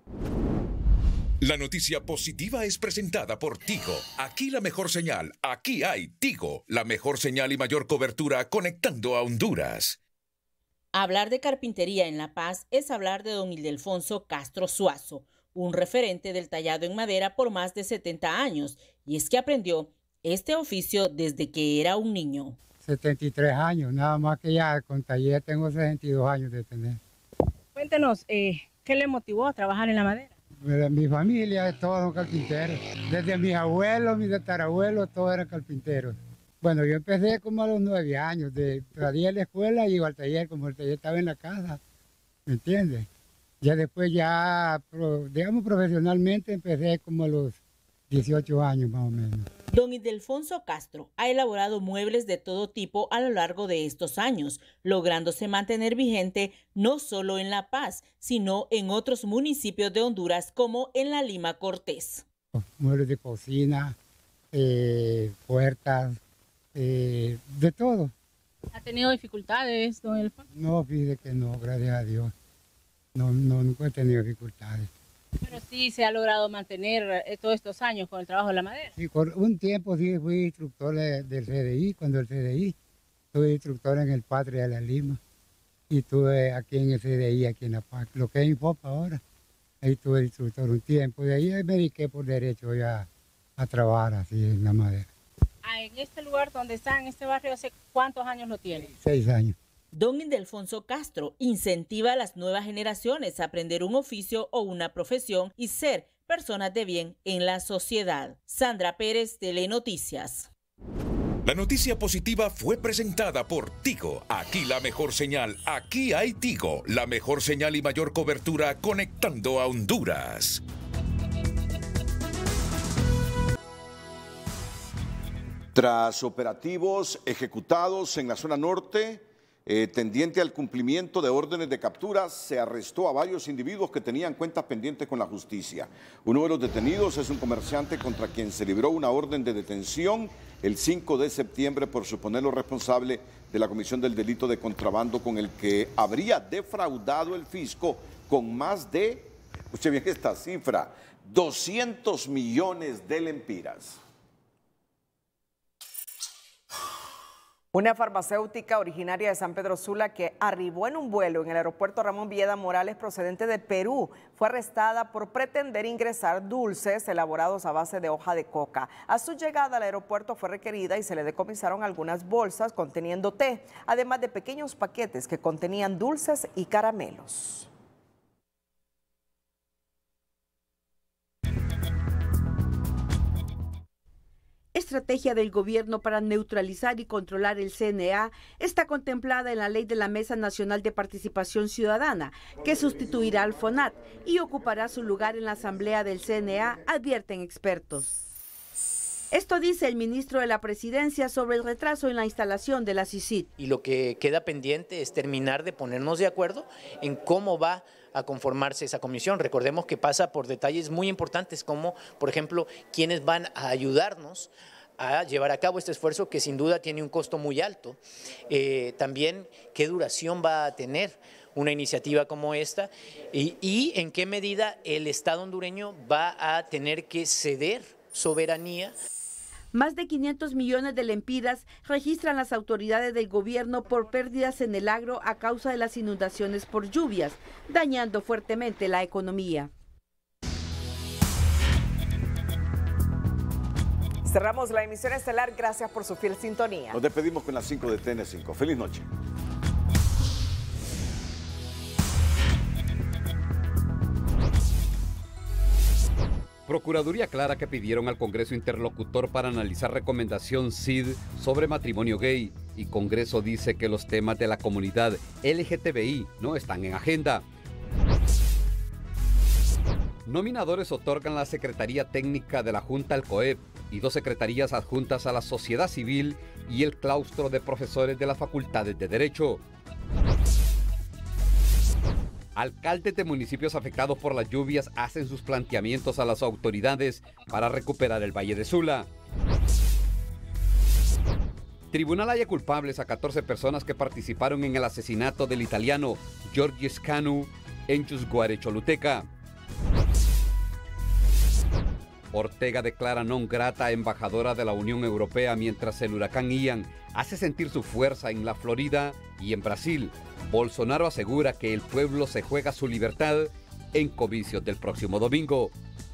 La noticia positiva es presentada por Tigo. Aquí la mejor señal, aquí hay Tigo, la mejor señal y mayor cobertura conectando a Honduras. Hablar de carpintería en La Paz es hablar de don Ildefonso Castro Suazo, un referente del tallado en madera por más de setenta años, y es que aprendió este oficio desde que era un niño. setenta y tres años, nada más que ya con taller tengo sesenta y dos años de tener. Cuéntenos, eh, ¿qué le motivó a trabajar en la madera? Mi familia todos son carpinteros, desde mis abuelos, mis tatarabuelos, todos eran carpinteros. Bueno, yo empecé como a los nueve años, de salía a la escuela y iba al taller, como el taller estaba en la casa, ¿me entiendes? Ya después ya, digamos profesionalmente, empecé como a los dieciocho años más o menos. Don Ildefonso Castro ha elaborado muebles de todo tipo a lo largo de estos años, lográndose mantener vigente no solo en La Paz, sino en otros municipios de Honduras como en la Lima Cortés. Muebles de cocina, eh, puertas, eh, de todo. ¿Ha tenido dificultades, don Ildefonso? No, fíjese que no, gracias a Dios. No, no, nunca he tenido dificultades. Pero sí se ha logrado mantener eh, todos estos años con el trabajo de la madera. Sí, por un tiempo sí fui instructor de, del C D I, cuando el C D I, estuve instructor en el Patria de la Lima y estuve aquí en el C D I, aquí en La Paz, lo que es Infopa ahora. Ahí estuve instructor un tiempo, de ahí me dediqué por derecho ya a trabajar así en la madera. Ah, en este lugar donde está, en este barrio, ¿hace cuántos años lo tiene? Seis años. Don Ildefonso Castro incentiva a las nuevas generaciones a aprender un oficio o una profesión y ser personas de bien en la sociedad. Sandra Pérez, Telenoticias. La noticia positiva fue presentada por Tigo. Aquí la mejor señal, aquí hay Tigo, la mejor señal y mayor cobertura conectando a Honduras. Tras operativos ejecutados en la zona norte, Eh, tendiente al cumplimiento de órdenes de captura, se arrestó a varios individuos que tenían cuentas pendientes con la justicia. Uno de los detenidos es un comerciante contra quien se libró una orden de detención el cinco de septiembre por suponerlo responsable de la comisión del delito de contrabando con el que habría defraudado el fisco con más de, escuche bien esta cifra, doscientos millones de lempiras. Una farmacéutica originaria de San Pedro Sula que arribó en un vuelo en el aeropuerto Ramón Villeda Morales procedente de Perú fue arrestada por pretender ingresar dulces elaborados a base de hoja de coca. A su llegada al aeropuerto fue requerida y se le decomisaron algunas bolsas conteniendo té, además de pequeños paquetes que contenían dulces y caramelos. Estrategia del gobierno para neutralizar y controlar el C N A está contemplada en la ley de la Mesa Nacional de Participación Ciudadana, que sustituirá al FONAT y ocupará su lugar en la Asamblea del C N A, advierten expertos. Esto dice el ministro de la Presidencia sobre el retraso en la instalación de la C I C I T. Y lo que queda pendiente es terminar de ponernos de acuerdo en cómo va a conformarse esa comisión. Recordemos que pasa por detalles muy importantes como, por ejemplo, quiénes van a ayudarnos a llevar a cabo este esfuerzo que sin duda tiene un costo muy alto. Eh, también qué duración va a tener una iniciativa como esta y, y en qué medida el Estado hondureño va a tener que ceder soberanía. Más de quinientos millones de lempiras registran las autoridades del gobierno por pérdidas en el agro a causa de las inundaciones por lluvias, dañando fuertemente la economía. Cerramos la emisión estelar. Gracias por su fiel sintonía. Nos despedimos con las cinco de T N cinco. Feliz noche. Procuraduría aclara que pidieron al Congreso interlocutor para analizar recomendación C I D sobre matrimonio gay y Congreso dice que los temas de la comunidad L G T B I no están en agenda. Nominadores otorgan la Secretaría Técnica de la Junta al COEP y dos secretarías adjuntas a la Sociedad Civil y el claustro de profesores de las facultades de Derecho. Alcaldes de municipios afectados por las lluvias hacen sus planteamientos a las autoridades para recuperar el Valle de Sula. Tribunal halla culpables a catorce personas que participaron en el asesinato del italiano Giorgio Scanu en Chusguare, Choluteca. Ortega declara non grata a embajadora de la Unión Europea mientras el huracán Ian hace sentir su fuerza en la Florida y en Brasil. Bolsonaro asegura que el pueblo se juega su libertad en comicios del próximo domingo.